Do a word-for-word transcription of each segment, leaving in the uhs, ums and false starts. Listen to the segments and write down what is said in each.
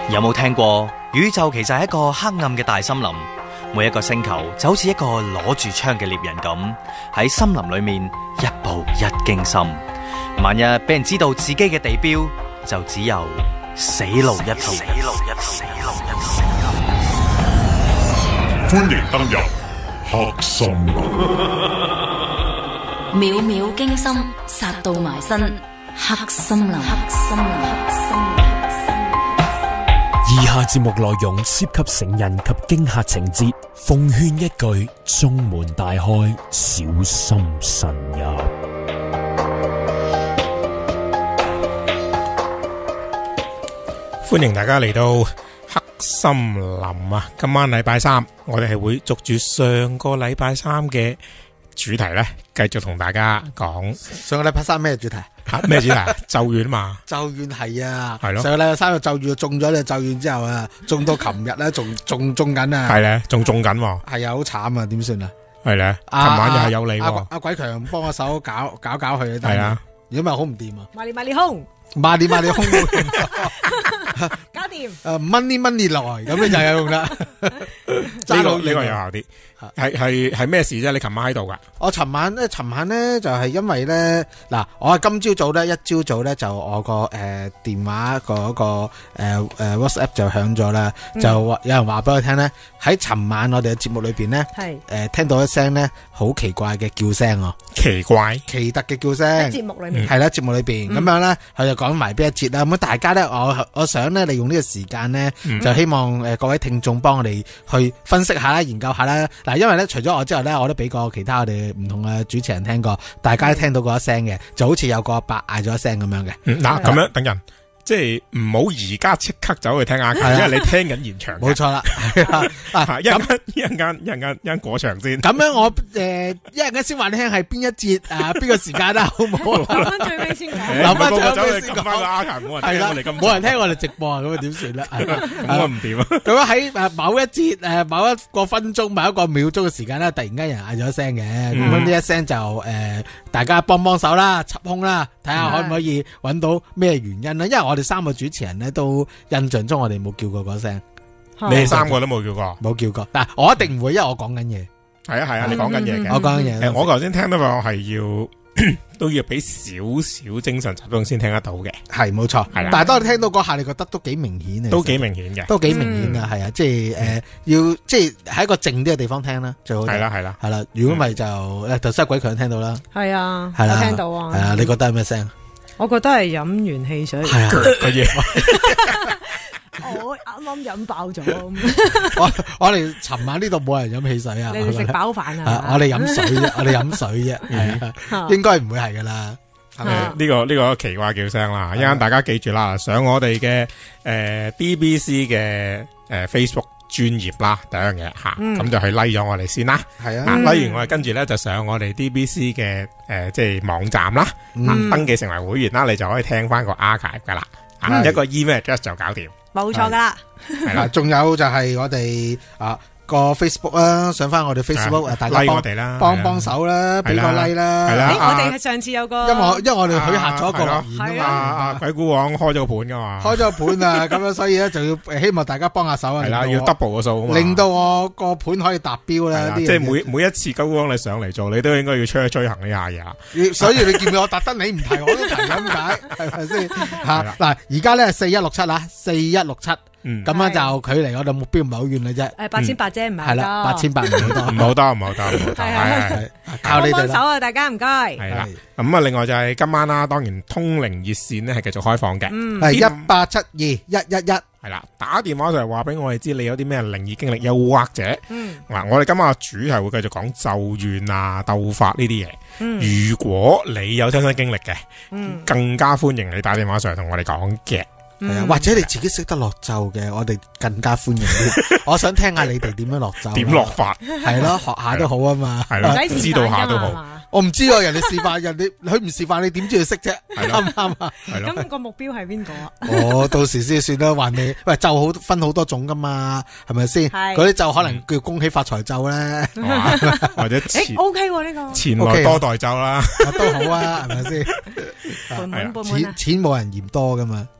有冇聽過宇宙其實係一個黑暗嘅大森林？每一個星球就好似一個攞住槍嘅獵人咁，喺森林裏面一步一驚心。萬一俾人知道自己嘅地標，就只有死路一條。死路一條。死路一條。 歡迎登入黑森林。 秒秒驚心，殺到埋身。黑森林。黑森林。黑森林。 以下節目內容涉及成人及驚嚇情節，奉勸一句：中門大開，小心慎入。 歡迎大家嚟到黑森林啊！今晚禮拜三，我哋係會續住上個禮拜三嘅主題咧，繼續同大家講。 上個禮拜三咩主題？ 吓咩主題？咒怨嘛？ 咒怨係啊， 係咯。 上個禮拜三就咒怨中咗，你咒怨之後啊，中到琴日咧，仲仲中緊啊。 係咧，仲中緊。 係啊，好慘啊，點算啊？ 係咧，琴晚又係有你。 阿阿鬼強幫我手搞搞搞佢。 係啊， 如果唔係好唔掂啊。 買你買你空， 買你買你空。 搞掂。 誒，money money 來，咁你就有用啦。 呢個呢個有效啲。係係係咩事啫？你琴晚喺度噶？ 我尋晚咧，尋晚咧就係因為咧，嗱，我係今朝早咧，一朝早咧就我個誒電話嗰個誒誒 WhatsApp 就響咗啦，就有人話俾我聽咧，喺尋晚我哋嘅節目裏邊咧，係誒聽到一聲咧好奇怪嘅叫聲哦， 奇怪奇特嘅叫聲， 節目裏面係啦，節目裏邊咁樣咧，佢就講埋邊一節啦。咁大家咧，我我想咧利用呢個時間咧，就希望誒各位聽眾幫我哋去分析下啦，研究下啦。嗱，因為咧，除咗我之後咧，我都俾過其他我哋唔同嘅主持人聽過，大家都聽到嗰一聲嘅，就好似有個阿伯嗌咗一聲咁樣嘅。 嗱，咁樣等人，即係唔好而家即刻走去聽阿卡，因為你聽緊現場。 冇錯啦， 啊，一陣一陣間一陣間一陣過場先。 咁樣我誒一陣間先話你聽係邊一節啊，邊個時間啦，好唔好？ 留翻最尾先講， 留翻最尾先講。 翻個阿卡，冇人聽我哋咁， 冇人聽我哋直播啊，咁啊點算咧？ 咁啊唔掂啊！ 咁樣喺誒某一節誒某一個分鐘、某一個秒鐘嘅時間咧，突然間有人嗌咗一聲嘅，咁樣呢一聲就誒大家幫幫手啦，插空啦，睇下可唔可以揾到咩原因啦？因為我哋三個主持人咧都印象中我哋冇叫過嗰聲， 你哋三個都冇叫過， 冇叫過。但係我一定唔會，因為我講緊嘢。係啊係啊，你講緊嘢嘅， 我講緊嘢。 我頭先聽到話我係要都要俾少少精神集中先聽得到嘅， 係冇錯。係啦，但係當你聽到嗰下，你覺得都幾明顯嘅， 都幾明顯嘅， 都幾明顯啊！係啊，即係誒，要即係喺一個靜啲嘅地方聽啦，最好。係啦係啦係啦，如果唔係就誒，頭先鬼強聽到啦， 係啊， 係啦， 聽到啊， 係啊，你覺得係咩聲？ 我覺得係飲完汽水。 係啊，個嘢。 我啱啱飲爆咗。 我我哋尋晚呢度冇人飲汽水啊。 你哋食飽飯啊？ 我哋飲水啫，我哋飲水啫，係應該唔會係噶啦。 呢個呢個奇怪叫聲啦，一陣大家記住啦，上我哋嘅誒 D B C 嘅誒 Facebook 專頁啦，第一樣嘢吓，咁就去 like 咗我哋先啦。係啊，like 完我哋跟住咧就上我哋 D B C 嘅誒即係網站啦，登記成為會員啦，你就可以聽翻個 archive 噶啦，一個 email address 就搞掂。 冇錯噶啦， 係啦，仲有就係我哋啊個 Facebook 啦，上翻我哋 Facebook， 大家幫幫幫手啦，俾個 like 啦。係啦， 我哋係上次有個， 因為因為我哋許下咗一個留言啊嘛，鬼古王開咗個盤噶嘛， 開咗個盤啊，咁樣所以咧就要希望大家幫下手啊。 係啦，要 double 個數， 令到我個盤可以達標啦。 即係每每一次鬼古王你上嚟做，你都應該要出去追行呢下嘢。 所以你見到我特登你唔提，我都提咁解，係咪先吓？嗱，而家咧係四一六七啦，四一六七。咁樣就距離我哋目標唔係好遠嘅啫。 誒，八千八啫，唔係係啦，八千八唔好多， 唔好多，唔好多，唔好多。係靠你哋幫手啊！大家唔該。 係啦，咁啊，另外就係今晚啦，當然通靈熱線咧係繼續開放嘅， 係一八七二一一一。 係啦，打電話就係話俾我哋知你有啲咩靈異經歷，又或者，嗱，我哋今晚嘅主題會繼續講咒怨啊、鬥法呢啲嘢。如果你有親身經歷嘅，更加歡迎你打電話上嚟同我哋講嘅。 係啊，或者你自己識得落咒嘅，我哋更加歡迎。我想聽下你哋點樣落咒， 點落法， 係咯，學下都好啊嘛， 係咯，知道下都好。 我唔知啊，人哋示範，人哋佢唔示範，你點知佢識啫？啱唔啱啊？ 咁個目標係邊個啊？ 我到時先算啦，還你喂咒好分好多種噶嘛，係咪先？嗰啲咒可能叫恭喜發財咒咧， 或者誒 OK 喎呢個錢來多代咒啦， 都好啊，係咪先？ 本本本錢錢冇人嫌多噶嘛。啱唔啱啊？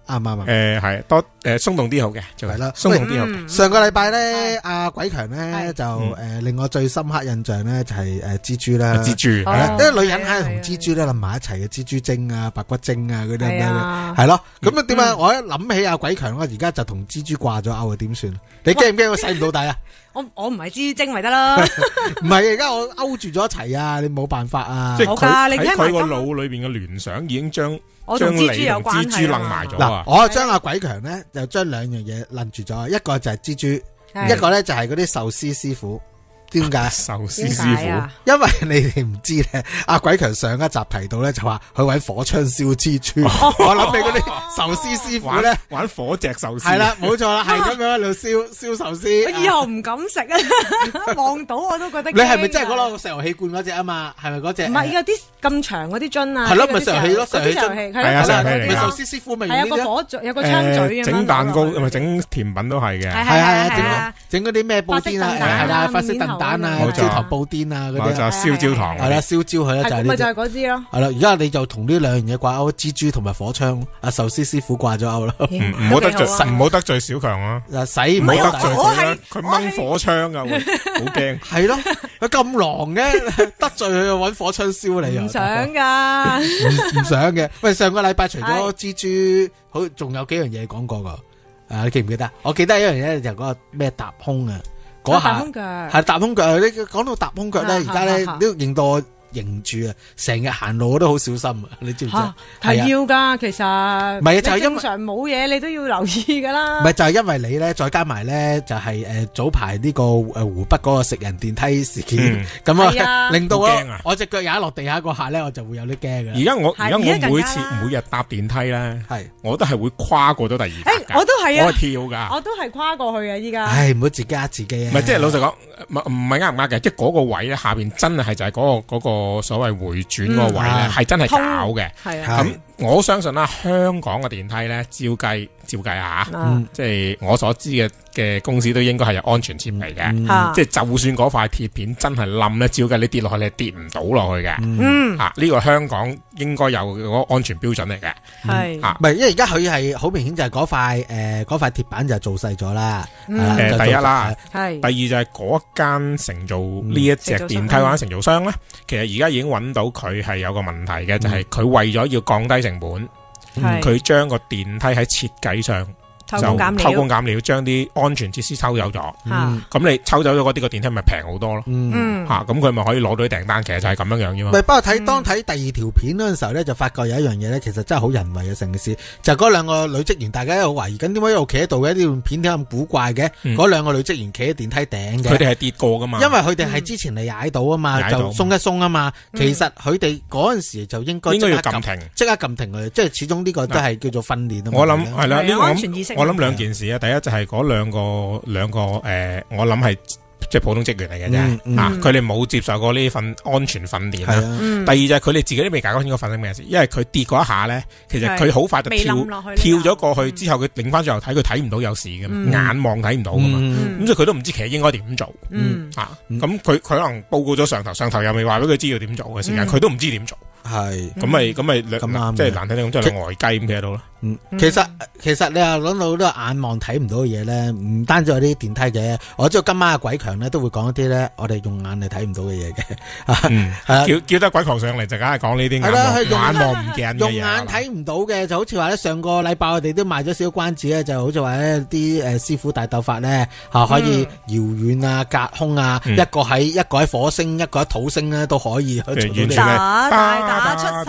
誒係多誒鬆動啲好嘅，就係啦鬆動啲好嘅。 上個禮拜咧，阿鬼強咧就誒令我最深刻印象咧就係誒蜘蛛啦， 蜘蛛係啦，因為女人係同蜘蛛咧冧埋一齊嘅，蜘蛛精啊、白骨精啊嗰啲咁樣，係咯。咁啊點解我一諗起阿鬼強，我而家就同蜘蛛掛咗鈎啊？點算？你驚唔驚我洗唔到底啊？ 我我唔係蜘蛛精咪得啦， 唔係而家我勾住咗一齊啊！你冇辦法啊！ 即係佢喺佢個腦裏邊嘅聯想已經將將你同蜘蛛楞埋咗啊！ 我將阿鬼強咧就將兩樣嘢楞住咗，一個就係蜘蛛，一個咧就係嗰啲壽司師傅。點解？ 壽司師傅， 因為你哋唔知咧，阿鬼強上一集提到咧就話去搵火槍燒蜘蛛，我諗起嗰啲壽司師傅咧玩火隻壽司， 係啦，冇錯啦，係咁樣喺度燒燒壽司。 我以後唔敢食啊！望到我都覺得。 你係咪真係嗰個石油氣罐嗰隻啊嘛？係咪嗰隻？ 唔係，有啲咁長嗰啲樽啊。 係咯，咪石油氣咯，石油氣樽。 係啊，石油氣嚟。 咪壽司師傅咪係有個火嘴，有個槍嘴咁樣。 整蛋糕咪整甜品都係嘅。 係係係整嗰啲咩布甸啊，係啦，法式燉蛋啊，焦糖布甸啊嗰啲。 就燒焦糖。 係啦，燒焦佢咧就係呢。 咪就係嗰支咯。 係啦，而家你就同呢兩樣嘢掛鈎，蜘蛛同埋火槍，阿壽司師傅掛咗鈎咯。 唔好得罪，唔好得罪小強啊！ 使唔好得罪佢啦，佢掹火槍噶，好驚。 係咯，佢咁狼嘅，得罪佢又搵火槍燒你啊！ 唔想噶， 唔想嘅。喂，上個禮拜除咗蜘蛛，好仲有幾樣嘢講過噶。誒，你記唔記得？我記得一樣嘢就嗰個咩踏空啊，嗰下踏空腳係踏空腳。你講到踏空腳咧，而家咧都認到我認住啊，成日行路我都好小心啊！你知唔知？ 係要噶，其實唔係就係因為正常冇嘢，你都要留意噶啦。 唔係就係因為你咧，再加埋咧，就係誒早排呢個誒湖北嗰個食人電梯事件，咁啊令到我我隻腳踩落地下嗰下咧，我就會有啲驚嘅。 而家我而家我每次每日搭電梯咧，係我都係會跨過咗第二格。 誒，我都係啊， 我係跳噶， 我都係跨過去嘅。依家唉，唔好自己呃自己啊！ 唔係即係老實講，唔唔係呃唔呃嘅，即係嗰個位咧下邊真係就係嗰個嗰個所謂回轉嗰個位咧，係真係搞嘅。係啊，咁我相信啦，香港嘅電梯咧，照計照計下，即係我所知嘅嘅公司都應該係有安全設備嘅。即係就算嗰塊鐵片真係冧咧，照計你跌落去你跌唔到落去嘅。嗯，啊呢個香港應該有嗰個安全標準嚟嘅。 係啊，唔係因為而家佢係好明顯就係嗰塊誒嗰塊鐵板就做細咗啦。 誒第一啦， 係第二就係嗰間承造呢一隻電梯嗰間承造商咧，其實而家已經揾到佢係有個問題嘅，就係佢為咗要降低成本，佢將個電梯喺設計上就偷工減料，將啲安全設施抽走咗。咁你抽走咗嗰啲，個電梯咪平好多咯。吓，咁佢咪可以攞到啲訂單。其實就係咁樣樣啫嘛。 唔係，不過睇當睇第二條片嗰陣時候咧，就發覺有一樣嘢咧，其實真係好人為嘅成件事，就係嗰兩個女職員，大家一路懷疑緊，點解一路企喺度嘅？呢段片點解咁古怪嘅？嗰兩個女職員企喺電梯頂嘅， 佢哋係跌過噶嘛？ 因為佢哋係之前嚟踩到啊嘛，就鬆一鬆啊嘛。其實佢哋嗰陣時就應該應該要撳停，即刻撳停佢，即係始終呢個都係叫做訓練啊嘛。 我諗係啦，呢個安全意識。 我諗兩件事啊，第一就係嗰兩個兩個誒，我諗係即係普通職員嚟嘅啫，啊，佢哋冇接受過呢份安全訓練啦。第二就係佢哋自己都未搞清楚發生咩事，因為佢跌嗰一下咧，其實佢好快就跳跳咗過去之後，佢擰翻轉頭睇，佢睇唔到有事嘅，眼望睇唔到噶嘛，咁所以佢都唔知其實應該點做，啊，咁佢佢可能報告咗上頭，上頭又未話俾佢知要點做嘅時間，佢都唔知點做。係，咁咪咁咪兩，即係難聽啲咁，即係兩呆雞咁企喺度咯。 嗯，其實其實你又講到呢個眼望睇唔到嘅嘢咧，唔單止有啲電梯嘅，我知道今晚阿鬼強咧都會講一啲咧，我哋用眼嚟睇唔到嘅嘢嘅。嗯， 叫叫得鬼強上嚟就梗係講呢啲眼望眼望唔見嘅嘢。 用眼睇唔到嘅就好似話咧，上個禮拜我哋都賣咗少少關子咧，就好似話咧啲誒師傅大鬥法咧吓可以遙遠啊、隔空啊，一個喺一個喺火星，一個喺土星咧都可以去做到呢。 打出手，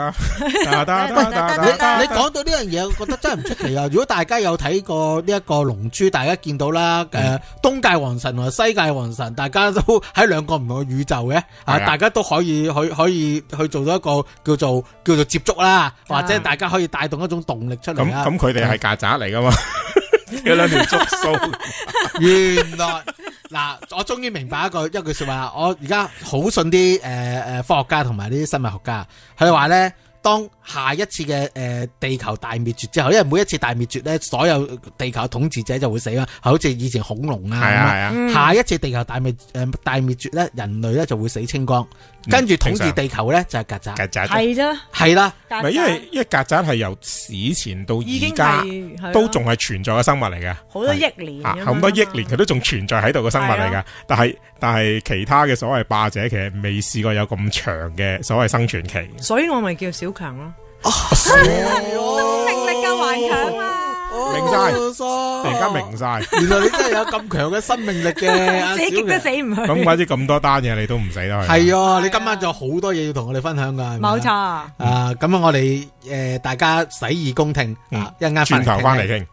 你講到呢樣嘢，我覺得真係唔出奇啊！如果大家有睇過呢一個龍珠，大家見到啦，誒，東界王神同西界王神，大家都喺兩個唔同嘅宇宙嘅，啊，大家都可以去可以去做到一個叫做叫做接觸啦，或者大家可以帶動一種動力出嚟。 咁咁佢哋係曱甴嚟噶嘛？有兩條觸鬚。 原來嗱，我終於明白一個一句說話，我而家好信啲誒誒科學家同埋啲生物學家，佢哋話咧，當下一次嘅誒、呃、地球大滅絕之後，因為每一次大滅絕咧，所有地球統治者就會死啦，好似以前恐龍啊，係啊係啊，下一次地球大滅誒、呃、大滅絕咧，人類咧就會死清光， 跟住統治地球咧就係曱甴， 曱甴係啫， 係啦， 唔係因為因為曱甴係由史前到已經而家係係啊都仲係存在嘅生物嚟嘅。 好多億年啊， 咁樣咁多億年佢都仲存在喺度嘅生物嚟噶係啊， 但係但係其他嘅所謂霸者其實未試過有咁長嘅所謂生存期。 所以我咪叫小強咯。 生命力夠頑強啊！ 明晒突突然間明晒， 原來你真係有咁強嘅生命力嘅，阿自己激都小強死唔去。 咁怪之咁多單嘢你都唔死得去。 係啊，你今晚仲有好多嘢要同我哋分享噶，係咪冇錯。啊啊，咁啊，我哋誒大家洗耳恭聽啊，一陣間轉頭翻嚟傾。 傾。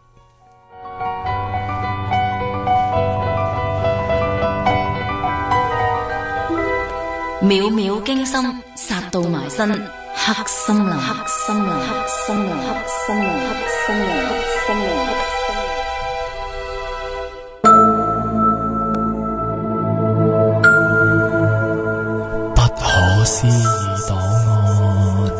秒秒驚心，殺到埋身，黑森林，黑森林，黑森林，黑森林，黑森林，黑森林，黑不可思議檔案。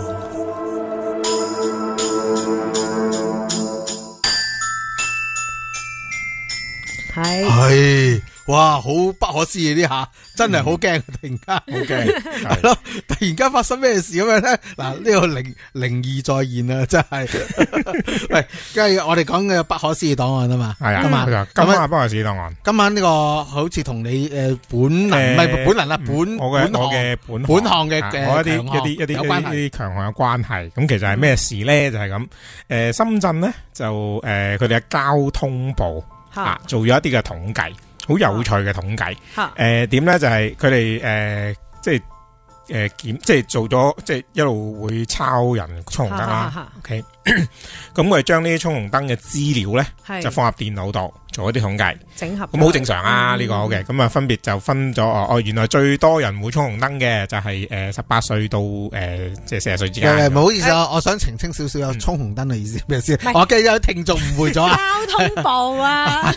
係係，哇，好不可思議呢下，真係好驚，突然間好驚， 係咯，突然間發生咩事咁樣咧？嗱，呢個靈靈異再現啊，真係。喂，跟住我哋講嘅不可思議檔案啊嘛， 係啊， 今晚冇錯今晚不可思議檔案。 今晚呢個好似同你誒本能唔係本能啦，本我嘅本我嘅本本項嘅啊嘅我一啲強項一啲一啲有關係一啲強項有關係。咁其實係咩事咧？就係咁。誒，深圳咧就誒佢哋嘅交通部啊做咗一啲嘅統計，好有趣嘅統計。 嚇誒點咧就係佢哋誒即係誒檢即係做咗即係一路會抄人衝紅燈啦。OK，咁我哋將呢啲衝紅燈嘅資料咧係就放入電腦度做一啲統計。 整合咁好正常啊， 嗯呢個好嘅，咁啊分別就分咗哦，哦原來最多人會衝紅燈嘅就係誒十八歲到誒即係四十歲之間。 誒，唔好意思啊，我想澄清少少，有衝紅燈嘅意思咩先？ 係我驚有聽眾誤會咗啊！ 交通部啊，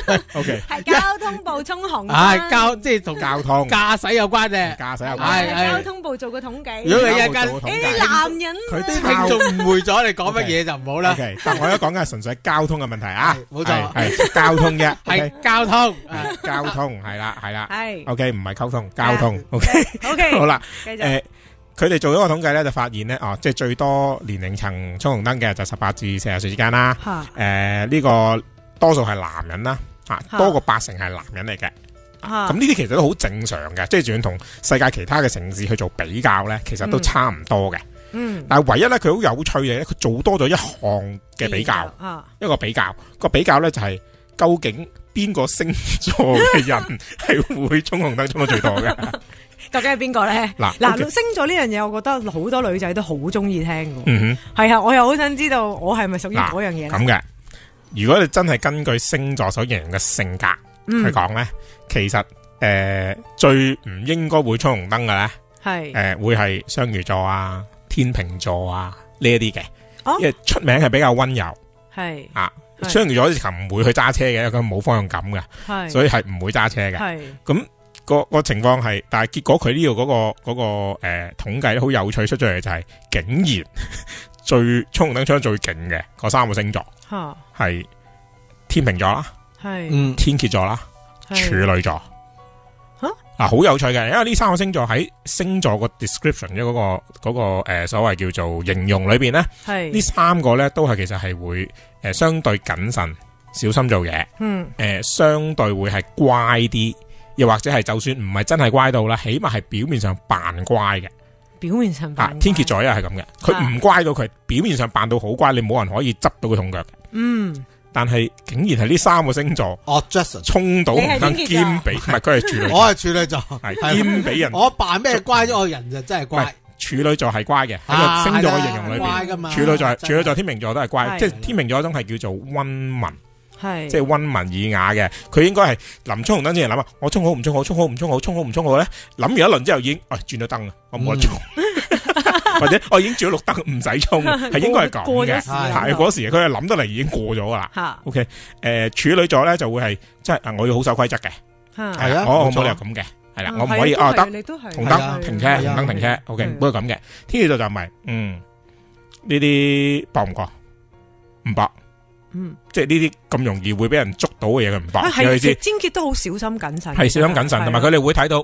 OK， 係交通部衝紅燈。 唉，交即係同交通駕駛有關嘅。 駕駛有關係係交通部做個統計。 如果你一間交通部做個統計誒男人佢啲聽眾誤會咗，你講乜嘢就唔好啦。 OK，但我而家講緊係純粹交通嘅問題啊， 係冇錯係係交通啫， 係交通， 係交通係啦係啦係 ，OK 唔係溝通，交通 OK， OK， 好啦， 繼續誒。佢哋做咗個統計咧，就發現咧，哦，即係最多年齡層衝紅燈嘅就十八至四十歲之間啦。 嚇誒呢個多數係男人啦，嚇嚇多過八成係男人嚟嘅。 嚇咁呢啲其實都好正常嘅，即係就算同世界其他嘅城市去做比較咧，其實都差唔多嘅。 嗯但係唯一咧，佢好有趣嘅咧，佢做多咗一項嘅比較， 啊一個比較個比較咧就係究竟邊個星座嘅人係會衝紅燈衝得最多嘅？ 究竟係邊個咧？ 嗱嗱 OK 星座呢樣嘢，我覺得好多女仔都好中意聽嘅。 嗯係啊，我又好想知道我係咪屬於哼， 嗰樣嘢咧？ 嗱咁嘅。如果你真係根據星座所形容嘅性格嗯去講咧，其實誒、呃最唔應該會衝紅燈嘅咧。 係誒、呃，會係雙魚座啊、天秤座啊呢一啲嘅， 哦因為出名係比較溫柔係啊。 係雙魚座好似唔會去揸車嘅，因為佢冇方向感嘅， 係， 所以係唔會揸車嘅。 係咁、個個情況係，但係結果佢呢度嗰個嗰、個誒、呃、統計咧好有趣，出咗嚟就係竟然最衝紅燈衝得最勁嘅嗰三個星座嚇係天秤座啦、 係嗯， 天蠍座啦、 係處女座。 嚇啊，好有趣嘅，因為呢三個星座喺星座個 description 嘅嗰、個嗰、個誒、呃、所謂叫做形容裏邊咧，呢係三個咧都係其實係會誒、呃、相對謹慎、小心做嘢，誒、 嗯呃、相對會係乖啲，又或者係就算唔係真係乖到啦，起碼係表面上扮乖嘅。 表面上啊扮， 天蠍座又係咁嘅，佢啊唔乖到佢表面上扮到好乖，你冇人可以執到佢痛腳嘅。 嗯但係竟然係呢三個星座哦，Jason， 衝到紅燈你係天蠍座兼比，唔係佢係處女座， 我係處女座， 係兼比人。 我扮咩乖咗，我人就真係唔係乖。 處女座係乖嘅，喺啊個星座嘅形容裏邊， 乖㗎嘛處女座、 真係處女座、天秤座都係乖， 係即係天秤座嗰種係叫做溫文， 係即係溫文爾雅嘅。佢應該係臨衝紅燈之前諗啊，我衝好唔衝好，衝好唔衝好，衝好唔衝好咧？諗完一輪之後已經，喂轉咗燈啦，我冇得衝，或者我已經轉咗綠燈，唔使衝，係應該係咁嘅。 過咗時係係嗰時佢係諗得嚟已經過咗噶啦。 嚇 OK，誒處女座咧就會係即係啊，我要好守規則嘅， 嚇係啊冇錯我我冇理由咁嘅，係啦，我唔可以哦得。 你都係紅係啊燈停車， 係啊紅燈停車，OK， 嗯不過咁嘅。天蠍座就唔係，嗯，呢啲搏唔過，唔搏， 嗯即係呢啲咁容易會俾人捉到嘅嘢，佢唔搏。 啊係尤其是天蠍都好小心謹慎， 係小心謹慎，同埋佢哋會睇到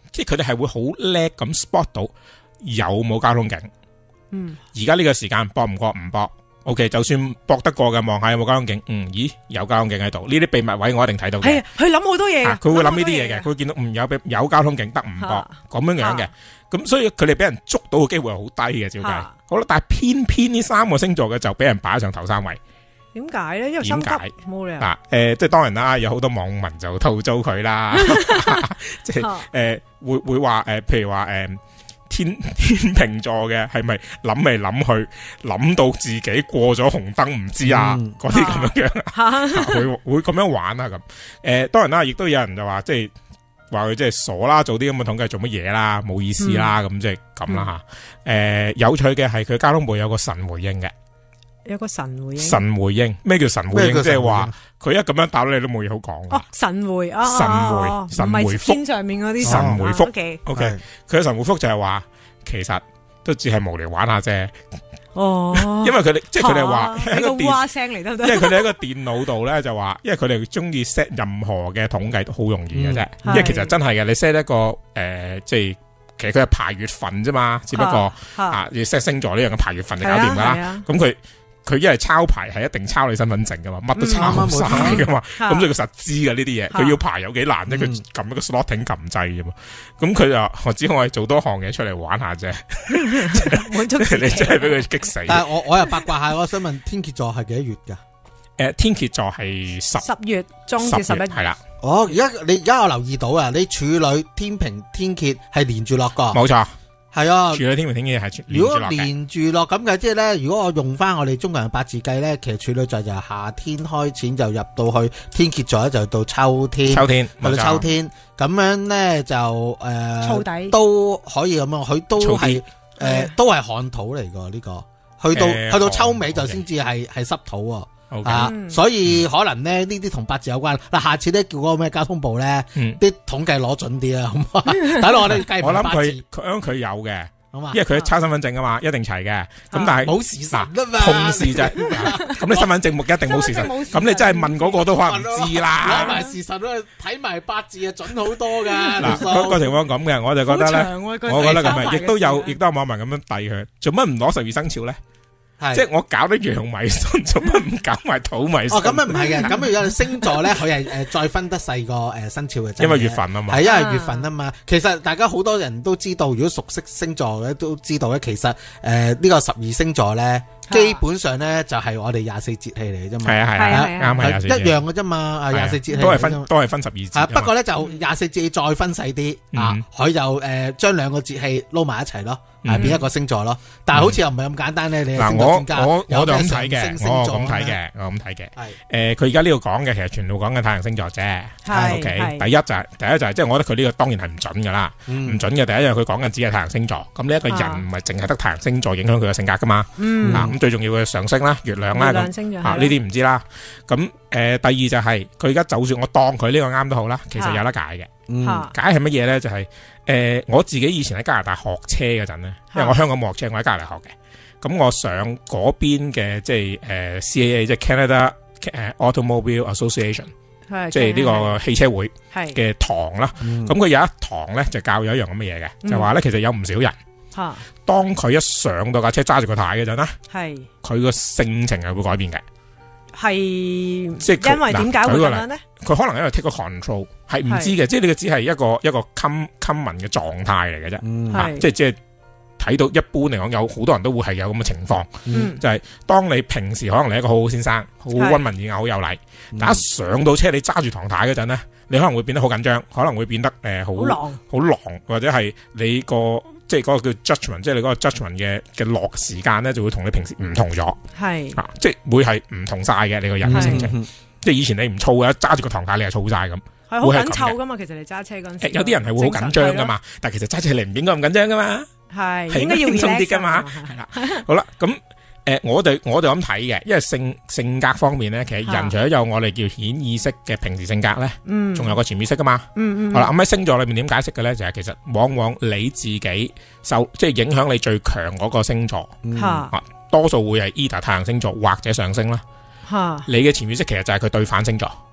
即係佢哋係會好叻咁 spot 到有冇交通警。 嗯， 而家呢個時間搏唔過唔搏 ，OK， 就算搏得過嘅，望下有冇交通警。嗯，咦，有交通警喺度，呢啲秘密位我一定睇到嘅。 係啊，佢諗好多嘢嘅， 佢會諗呢啲嘢嘅， 諗好多嘢嘅佢會見到嗯有有交通警得唔搏咁樣樣嘅。 啊咁所以佢哋俾人捉到嘅機會係好低嘅，照計。 啊好啦，但係偏偏呢三個星座嘅就俾人擺上頭三位。 點解咧？因為心急點解冇理由。 嗱，誒，即係當然啦，有好多網民就吐槽佢啦，即係啊誒會會話誒，譬如話誒天天秤座嘅係咪諗嚟諗去諗到自己過咗紅燈唔知啊？ 嗯嗰啲咁樣樣，會會咁樣玩啊咁。誒，當然啦，亦都有人就話即係。話佢即係傻啦，做啲咁嘅統計做乜嘢啦，冇意思啦，咁即係咁啦吓。誒，有趣嘅係佢交通部有個神回應嘅， 有個神回應。 神回應咩叫神回應？即係話佢一咁樣答你都冇嘢好講嘅。 哦，神回啊， 神回神回覆天上面嗰啲神回覆。 O K O K，佢嘅神回覆就係話，其實都只係無聊玩下啫。 哦， 因為佢哋即係佢哋話喺個烏鴉聲嚟得唔得？ 因為佢哋喺個電腦度咧就話，因為佢哋中意 set 任何嘅統計都好容易嘅啫。因為其實真係嘅，你 set 一個誒，即係其實佢係排月份啫嘛，只不過啊要 set 星座呢樣嘅排月份就搞掂噶啦。咁佢佢一係抄牌係一定抄你身份證噶嘛，乜都抄晒噶嘛。咁所以佢實知嘅呢啲嘢，佢要排有幾難啫？佢撳一個 slotting 撳掣啫嘛。咁佢就我只可以做多項嘢出嚟玩下啫。 滿足自己。 你真係俾佢激死。 但係我我又八卦下，我想問天蠍座係幾多月㗎？ 誒，天蠍座係十十月中至十一月係啦。 哦，而家你而家我留意到啊，你處女、天平、天蠍係連住落個。 冇錯。 係啊， 處女、天平、天蠍係如果連住落咁嘅，即係咧，如果我用翻我哋中國人八字計咧，其實處女座就係夏天開始就入到去，天蠍座咧就到秋天， 秋天去到秋天，咁樣咧就誒， 燥底都可以咁樣，佢都係誒，都係旱土嚟噶呢個，去到去到秋尾就先至係係濕土喎。啊，所以可能咧呢啲同八字有關。嗱，下次咧叫嗰個咩交通部咧，啲統計攞準啲啊，好唔好？睇落我哋計我諗八字。 佢佢佢有嘅， 因因為佢抄身份證啊嘛，一定齊嘅。咁但係冇事實啊嘛， 同時就係咁，你身份證目一定冇事實。咁你真係問嗰個都可能唔知啦。 攞埋事實咧，睇埋八字啊，準好多噶。 嗱，個個情況咁嘅，我就覺得咧，我覺得咁啊，亦都有亦都有網民咁樣遞佢，做乜唔攞十二生肖咧？即係我搞得陽迷信，做乜唔搞埋土迷信？ 哦，咁啊唔係嘅，咁如果星座咧，佢係誒再分得細個誒生肖嘅， 因為月份啊嘛， 係因為月份啊嘛。其實大家好多人都知道，如果熟悉星座嘅都知道咧，其實誒呢個十二星座咧，基本上咧就係我哋廿四節氣嚟嘅啫嘛。 係啊係啊，啱係廿四節氣一樣嘅啫嘛。啊廿四節氣都係分都係分十二節。 不過咧就廿四節氣再分細啲啊，佢就誒將兩個節氣撈埋一齊咯。係變一個星座咯，但係好似又唔係咁簡單咧。你嗱，我我我就咁睇嘅，我咁睇嘅，我咁睇嘅。係誒，佢而家呢度講嘅，其實全部講緊太陽星座啫。係 OK，第一就係第一就係，即係我覺得佢呢個當然係唔準噶啦，唔準嘅。第一樣佢講緊只係太陽星座，咁呢一個人唔係淨係得太陽星座影響佢嘅性格噶嘛。嗯，咁最重要嘅上升啦、月亮啦，咁啊呢啲唔知啦。咁誒，第二就係佢而家就算我當佢呢個啱都好啦，其實有得解嘅。嗯，解係乜嘢咧？就係、是、誒、呃，我自己以前喺加拿大學車嗰陣咧，因為我香港冇學車，我喺加拿大學嘅。咁我上嗰邊嘅即係誒 C A A， 即係 Canada 誒 Automobile Association， 即係呢個汽車會嘅堂啦。咁佢、嗯、有一堂咧就教有一樣咁嘅嘢嘅，嗯、就話咧其實有唔少人，嗯、當佢一上到架車揸住個軚嗰陣咧，係佢個性情係會改變嘅。係即係因為點解會咁樣咧？佢可能因為 take 個 control 係唔知嘅，即係呢個只係一個一個 com common 嘅狀態嚟嘅啫。即係即係睇到一般嚟講，有好多人都會係有咁嘅情況。嗯、就係當你平時可能你係一個好好先生，好溫文爾雅，好有禮，嗯、但一上到車你揸住唐太嗰陣咧，你可能會變得好緊張，可能會變得誒好好狼，或者係你個。即係嗰個叫 judgment， 即係你嗰個 judgment 嘅嘅落時間咧，就會同你平時唔同咗。係啊，即係會係唔同晒嘅你個人嘅性情。即係以前你唔燥嘅，揸住個糖架你係燥晒咁。係好緊湊噶嘛，其實你揸車嗰陣時。有啲人係會好緊張噶嘛，但係其實揸車你唔應該咁緊張噶嘛。係係應該要輕鬆啲噶嘛。係啦，好啦，咁誒，我哋我哋咁睇嘅，因為性性格方面咧，其實人除咗有我哋叫顯意識嘅平時性格咧，嗯，仲有個潛意識噶嘛。嗯嗯。好啦，咁喺星座裏面點解釋嘅咧？就係其實往往你自己受即係影響你最強嗰個星座，吓，多數會係 either 太陽星座或者上升啦。吓，你嘅潛意識其實就係佢對反星座，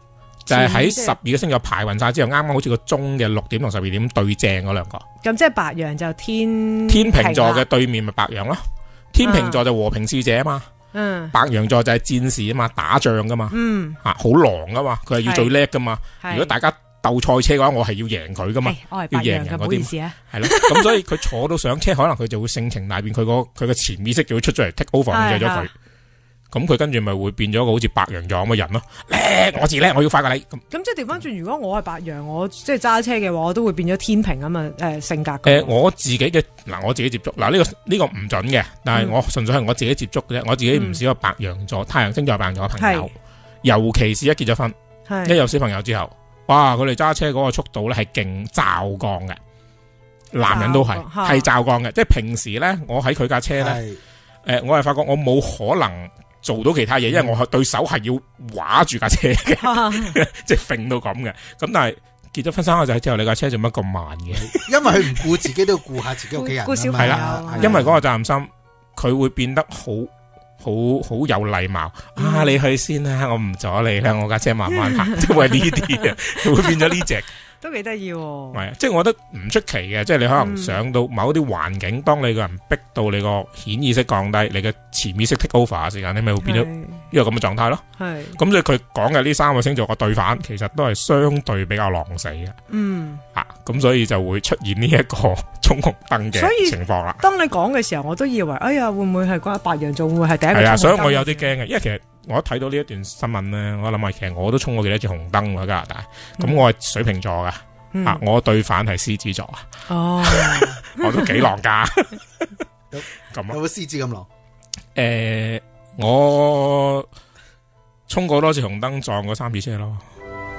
就係喺十二個星座排勻晒之後，啱啱好似個鐘嘅六點同十二點對正嗰兩個。 咁即係白羊就天天秤座嘅對面咪白羊咯，天秤座就和平使者啊嘛， 嗯， 白羊座就係戰士啊嘛，打仗噶嘛， 嗯， 啊好狼噶嘛，佢係要最叻噶嘛。 係如果大家鬥賽車嘅話，我係要贏佢噶嘛， 我係要白羊嘅，唔贏人嗰啲好意思啊。 係咯。咁所以佢坐到上車，可能佢就會性情大變，佢個佢個潛意識就會出咗嚟 take over 控制咗佢。咁佢跟住咪會變咗個好似白羊座咁嘅人咯，叻我自叻，我要快過你。咁咁即係調翻轉，如果我係白羊，我即係揸車嘅話，我都會變咗天平啊嘛，誒性格。 誒，我自己嘅嗱，我自己接觸嗱呢個呢個唔準嘅，但係我純粹係我自己接觸嘅啫。我自己唔少有白羊座、太陽星座白羊座嘅朋友，尤其是一結咗婚，一有小朋友之後，哇！佢哋揸車嗰個速度咧係勁驟降嘅，男人都係係驟降嘅。即係平時咧，我喺佢架車咧，誒，我係發覺我冇可能做到其他嘢，因為我對手係要畫住架車嘅，即係揈到咁嘅。咁但係結咗婚生個仔之後，你架車做乜咁慢嘅？ 因為佢唔顧自己，都要顧下自己屋企人。 顧小朋友， 因為嗰個責任心，佢會變得好好好有禮貌。啊，你去先啦，我唔阻你啦，我架車慢慢行。即係呢啲啊，會變咗呢隻。 都幾得意喎。 係，即係我覺得唔出奇嘅，即係你可能上到某啲環境，當你個人逼到你個顯意識降低，你嘅潛意識 take over 嘅時間，你咪會變咗呢個咁嘅狀態咯。係，咁所以佢講嘅呢三個星座個對反，其實都係相對比較狼死嘅。嗯，啊，咁所以就會出現呢一個衝紅燈嘅情況啦。 當你講嘅時候，我都以為，哎呀，會唔會係關白羊座，會唔會係第一個衝紅燈？ 係啊，所以我有啲驚嘅，因為其實。我睇到呢一段新聞咧，我諗啊，其實我都衝過幾多次紅燈喎，喺加拿大。咁、嗯、我係水瓶座噶，嗯、啊，我對反係獅子座啊。哦，我都幾狼噶。咁有冇獅子咁狼？ 誒、呃，我衝過多次紅燈，撞過三次車咯。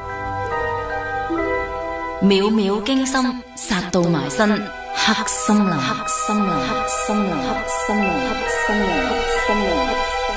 秒秒驚心，殺到埋身，黑森林，黑森林，黑森林，黑森林，黑森林，黑森林。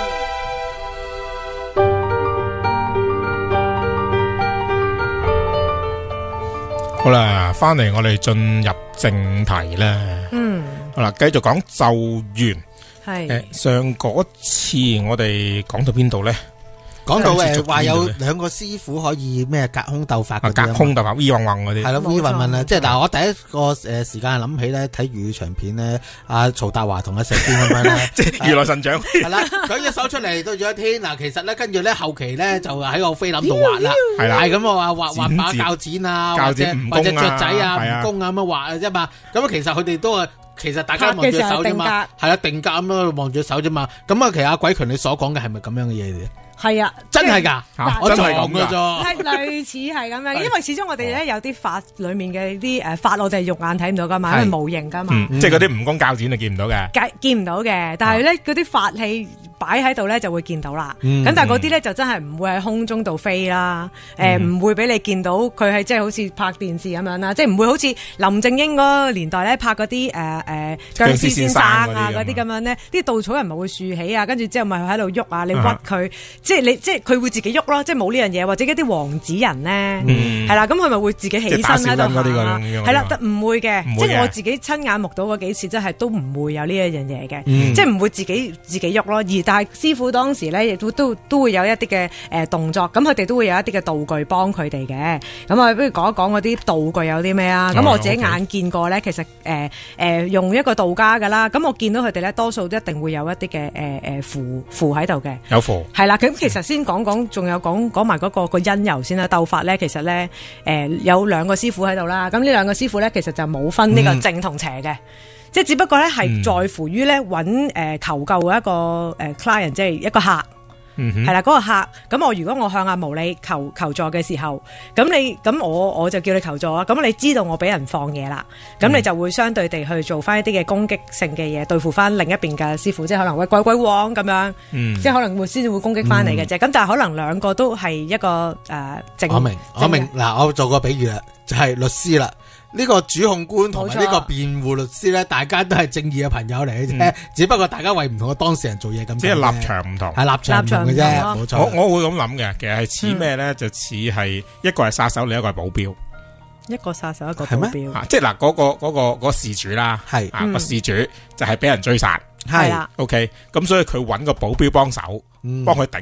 好啦，翻嚟我哋進入正題啦。嗯，好啦，繼續講咒怨。係誒，上嗰次我哋講到邊度咧？ 講到誒，話有兩個師傅可以咩隔空鬥法嗰啲， 隔空鬥法，烏混混嗰啲。係咯， 烏混混啦。即係嗱，我第一個誒時間諗起咧，睇粵語長片咧，阿曹達華同阿石堅咁樣咧， 即係如來神掌。係啦，舉隻手出嚟對住一天。嗱，其實咧，跟住咧後期咧就喺個菲林度畫啦，係啦，係咁我話畫畫把鉸剪啊，或者或者雀仔啊、蜈蚣啊咁樣畫啫嘛。咁其實佢哋都係。其實大家望住手啫嘛，係啦，定格咁樣望住手啫嘛。咁啊，其實阿鬼強你所講嘅係咪咁樣嘅嘢嚟？ 係啊， 真係噶，我真係咁噶啫。 係類似係咁樣，因為始終我哋咧有啲法裏面嘅啲誒法，我哋肉眼睇唔到噶嘛，因為模型噶嘛。 即係嗰啲蜈蚣鉸剪你見唔到嘅， 見見唔到嘅。但係咧嗰啲法器擺喺度咧就會見到啦。咁但係嗰啲咧就真係唔會喺空中度飛啦。誒，唔會俾你見到佢係即係好似拍電視咁樣啦，即係唔會好似林正英嗰個年代咧拍嗰啲誒誒僵屍先生啊嗰啲咁樣咧，啲稻草人咪會豎起啊，跟住之後咪喺度喐啊，你屈佢。即係你，即係佢會自己喐咯，即係冇呢樣嘢，或者一啲王子人咧，係啦，咁佢咪會自己起身喺度行，係啦，唔會嘅，即係我自己親眼目睹嗰幾次，真係都唔會有呢一樣嘢嘅，即係唔會自己自己喐咯。而但係師傅當時咧，亦都都都會有一啲嘅誒動作，咁佢哋都會有一啲嘅道具幫佢哋嘅。咁啊，不如講一講嗰啲道具有啲咩啊？咁我自己眼見過咧，其實誒誒用一個道家噶啦，咁我見到佢哋咧，多數都一定會有一啲嘅誒誒符符喺度嘅， 有符係啦，咁。其實先講講，仲有講講埋嗰個個因由先啦。鬥法咧，其實咧，誒、呃、有兩個師傅喺度啦。咁呢兩個師傅咧，其實就冇分呢個正同邪嘅，嗯、即係只不過咧係在乎於咧揾誒求救嘅一個誒 client，即係一個客。係啦，嗰、那個客咁我如果我向阿毛你求求助嘅時候，咁你咁我我就叫你求助啊。咁你知道我俾人放嘢啦，咁、嗯、你就會相對地去做翻一啲嘅攻擊性嘅嘢，對付翻另一邊嘅師傅，即係可能會鬼鬼王咁樣，嗯、即係可能會先至會攻擊翻你嘅啫。咁、嗯、但係可能兩個都係一個誒、呃、正。 我明我明嗱，我做個比喻啦，就係、是、律師啦。呢個主控官同埋呢個辯護律師咧，大家都係正義嘅朋友嚟嘅啫，嗯、只不過大家為唔同嘅當事人做嘢咁。即係立場唔同， 係立場唔同嘅啫，冇錯。 我我會咁諗嘅，其實係似咩咧？嗯、就似係一個係殺手，另一個係保鏢。 一個殺手，一個保鏢。 啊，即係嗱，嗰、嗰個嗰、嗰個嗰個事主啦，係是啊個事主就係俾人追殺，係啦。OK，咁所以佢揾個保鏢幫手，幫佢頂住。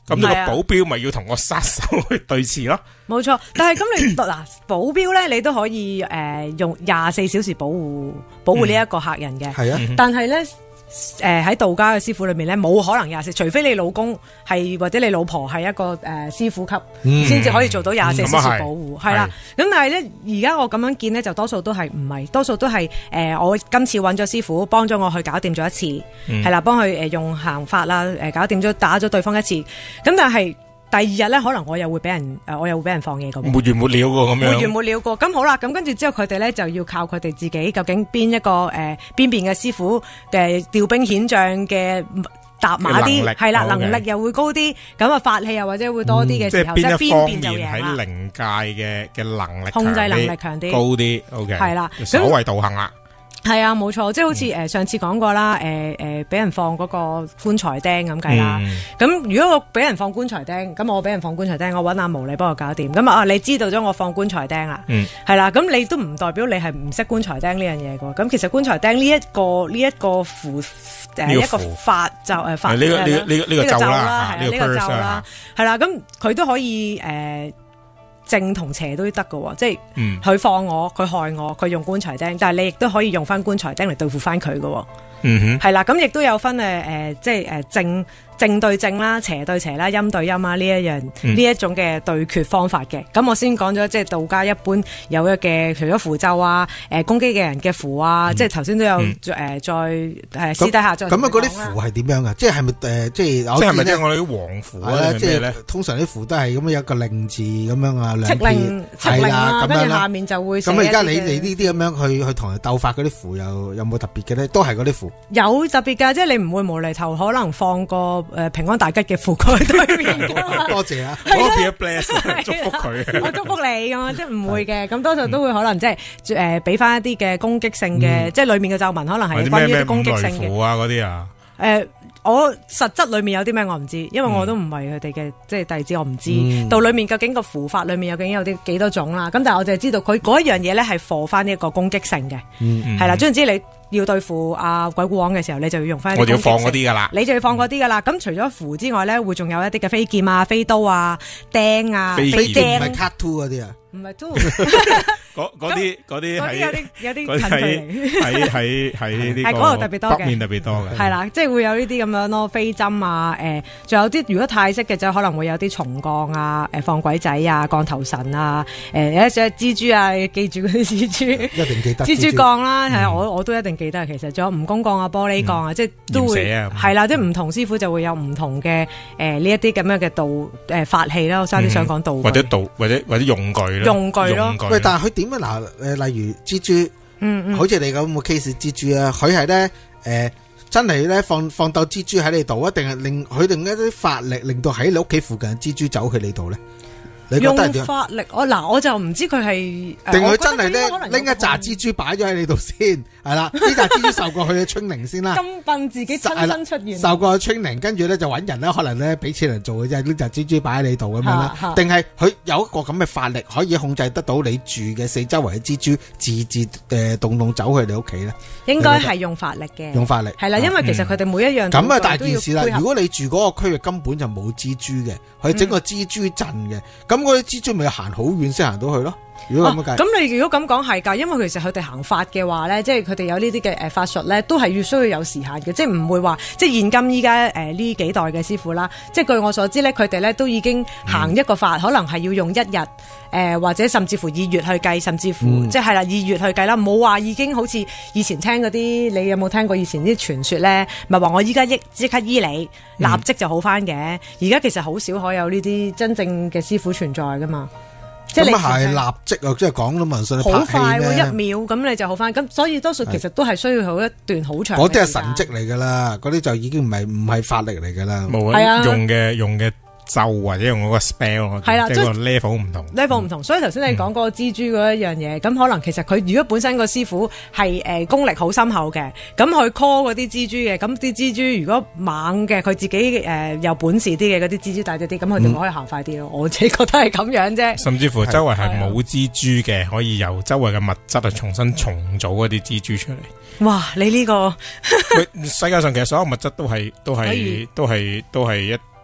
咁呢個保鏢咪要同個殺手去對峙咯。 冇錯，但係咁你嗱保鏢咧，你都可以誒、呃、用廿四小時保護保護呢一個客人嘅。 係啊、 嗯，但係咧。誒喺道家嘅師傅裏面咧，冇可能廿四，除非你老公係或者你老婆係一個誒、呃、師傅級，先至、嗯、可以做到廿四小時保護，係啦、嗯。咁但係咧，而家我咁樣見咧，就多數都係唔係，多數都係誒、呃、我今次揾咗師傅幫咗我去搞掂咗一次，係啦、嗯，幫佢誒用行法啦，誒搞掂咗打咗對方一次，咁但係。第二日咧，可能我又會俾人誒，我又會俾人放嘢咁。 沒完沒了過咁樣。 沒完沒了過，咁好啦，咁跟住之後佢哋咧就要靠佢哋自己，究竟邊一個誒邊邊嘅師傅嘅調兵遣將嘅搭馬啲，係啦，能力又會高啲，咁啊法器又或者會多啲嘅時候，即係邊邊就贏啦。 喺靈界嘅嘅能力控制能力強啲， 高啲，OK，係啦，所謂道行啦。 係啊，冇錯，即係好似誒上次講過啦，誒誒俾人放嗰個棺材釘咁計啦。咁、嗯、如果我俾人放棺材釘，咁我俾人放棺材釘，我揾阿毛嚟幫我搞掂。咁啊，你知道咗我放棺材釘啦，係啦、嗯。咁你都唔代表你係唔識棺材釘呢樣嘢㗎。咁其實棺材釘呢一個呢一個符誒一個法就誒法呢個呢個呢個呢個咒啦， 係呢個咒啦，係啦。咁佢都可以誒。呃正同邪都得嘅，即係佢放我，佢害我，佢用棺材釘，但係你亦都可以用翻棺材釘嚟對付翻佢嘅，嗯哼，係啦，咁亦都有分誒誒、呃，即係誒正正對正啦，邪對邪啦，陰對陰啦，呢一樣呢、嗯、一種嘅對決方法嘅。咁我先講咗，即係道家一般有嘅，除咗符咒啊，誒、呃、攻擊嘅人嘅符啊，嗯、即係頭先都有誒、嗯呃、再誒、呃、私底下再咁啊，嗰啲符係點樣噶？即係係咪誒即係即係咪即係我哋啲黃符啊？ 即係通常啲符都係咁樣有一個令字咁樣啊， 敕令敕令啊，跟住下面就會咁啊。而家你你呢啲咁樣去去同人鬥法嗰啲符有有冇特別嘅咧？都係嗰啲符有特別噶，即係你唔會無厘頭可能放個誒平安大吉嘅符喺對面噶。 多謝啊， 我俾一 bless 祝福佢， 我祝福你咁啊，即係唔會嘅。咁多數都會可能即係誒俾翻一啲嘅攻擊性嘅，即係裏面嘅咒文可能係關於攻擊性嘅符啊嗰啲啊。 誒。我實質裏面有啲咩我唔知，因為我都唔係佢哋嘅即係弟子，我唔知道裏面究竟個符法裏面有究竟有啲幾多種啦。咁但係我就係知道佢嗰一樣嘢咧係貨翻呢一個攻擊性嘅，係啦。總之你要對付阿鬼古王嘅時候，你就要用翻。 我就要放嗰啲噶啦， 你就要放嗰啲噶啦。咁除咗符之外咧，會仲有一啲嘅飛劍啊、飛刀啊、釘啊、飛釘， 唔係 cut two 嗰啲啊。 唔係都嗰嗰啲嗰啲係有啲有啲近距離， 喺喺喺呢個嗰度特別多嘅， 北面特別多嘅， 係啦，即係會有呢啲咁樣咯，飛針啊，誒，仲有啲如果泰式嘅就可能會有啲松降啊，誒，放鬼仔啊，降頭神啊，誒，有一隻蜘蛛啊，記住嗰啲蜘蛛， 一定記得蜘蛛降啦，係啊，我我都一定記得，其實仲有蜈蚣降啊，玻璃降啊，即係都會係啦，即係唔同師傅就會有唔同嘅誒呢一啲咁樣嘅道誒法器啦，我差啲想講道具或者道或者或者用具。 用具咯， 喂，但係佢點啊？嗱，誒，例如蜘蛛，嗯嗯，好似你咁嘅 case 蜘蛛啊，佢係咧，誒，真係咧放放斗蜘蛛喺你度啊，定係令佢定一啲法力令到喺你屋企附近嘅蜘蛛走去你度咧？ 用法力，我嗱我就唔知佢係定佢真係咧拎一紮蜘蛛擺咗喺你度先，係啦，呢紮蜘蛛受過佢嘅 training 先啦。 咁笨自己親身出現， 受過 training，跟住咧就揾人咧，可能咧俾錢人做嘅啫，呢紮蜘蛛擺喺你度咁樣啦。定係佢有一個咁嘅法力，可以控制得到你住嘅四周圍嘅蜘蛛自自誒動動走去你屋企咧？ 應該係用法力嘅， 用法力係啦，因為其實佢哋每一樣咁啊大件事啦。如果你住嗰個區域根本就冇蜘蛛嘅，佢整個蜘蛛陣嘅，咁嗰啲蜘蛛咪要行好遠先行到去咯。如果咁樣計，咁、 啊、你如果咁講係㗎，因為其實佢哋行法嘅話咧，即係佢哋有呢啲嘅誒法術咧，都係要需要有時限嘅，即係唔會話即係現今依家誒呢幾代嘅師傅啦，即係據我所知咧，佢哋咧都已經行一個法，嗯、可能係要用一日誒、呃，或者甚至乎以月去計，甚至乎、嗯、即係啦，以月去計啦，冇話已經好似以前聽嗰啲，你有冇聽過以前啲傳說咧？咪話我依家即刻醫你，立即就好翻嘅。而家、嗯、其實好少可有呢啲真正嘅師傅存在噶嘛。 咁係立即啊！即係講到文信你拍戲好快喎，一秒咁你就好翻。咁所以多數其實都係需要好一段好長。 嗰啲係神蹟嚟噶啦，嗰啲就已經唔係唔係法力嚟噶啦。 冇啊，用嘅用嘅咒或者用嗰個 spell，係啦，即係個 level 唔同 ，level 唔同。所以頭先你講嗰個蜘蛛嗰一樣嘢，咁可能其實佢如果本身個師傅係誒功力好深厚嘅，咁佢 call 嗰啲蜘蛛嘅，咁啲蜘蛛如果猛嘅，佢自己誒有本事啲嘅嗰啲蜘蛛大隻啲，咁佢哋可以行快啲咯。我自己覺得係咁樣啫。甚至乎周圍係冇蜘蛛嘅，可以由周圍嘅物質啊重新重組嗰啲蜘蛛出嚟。 哇！你呢個世界上其實所有物質都係都係都係都係一。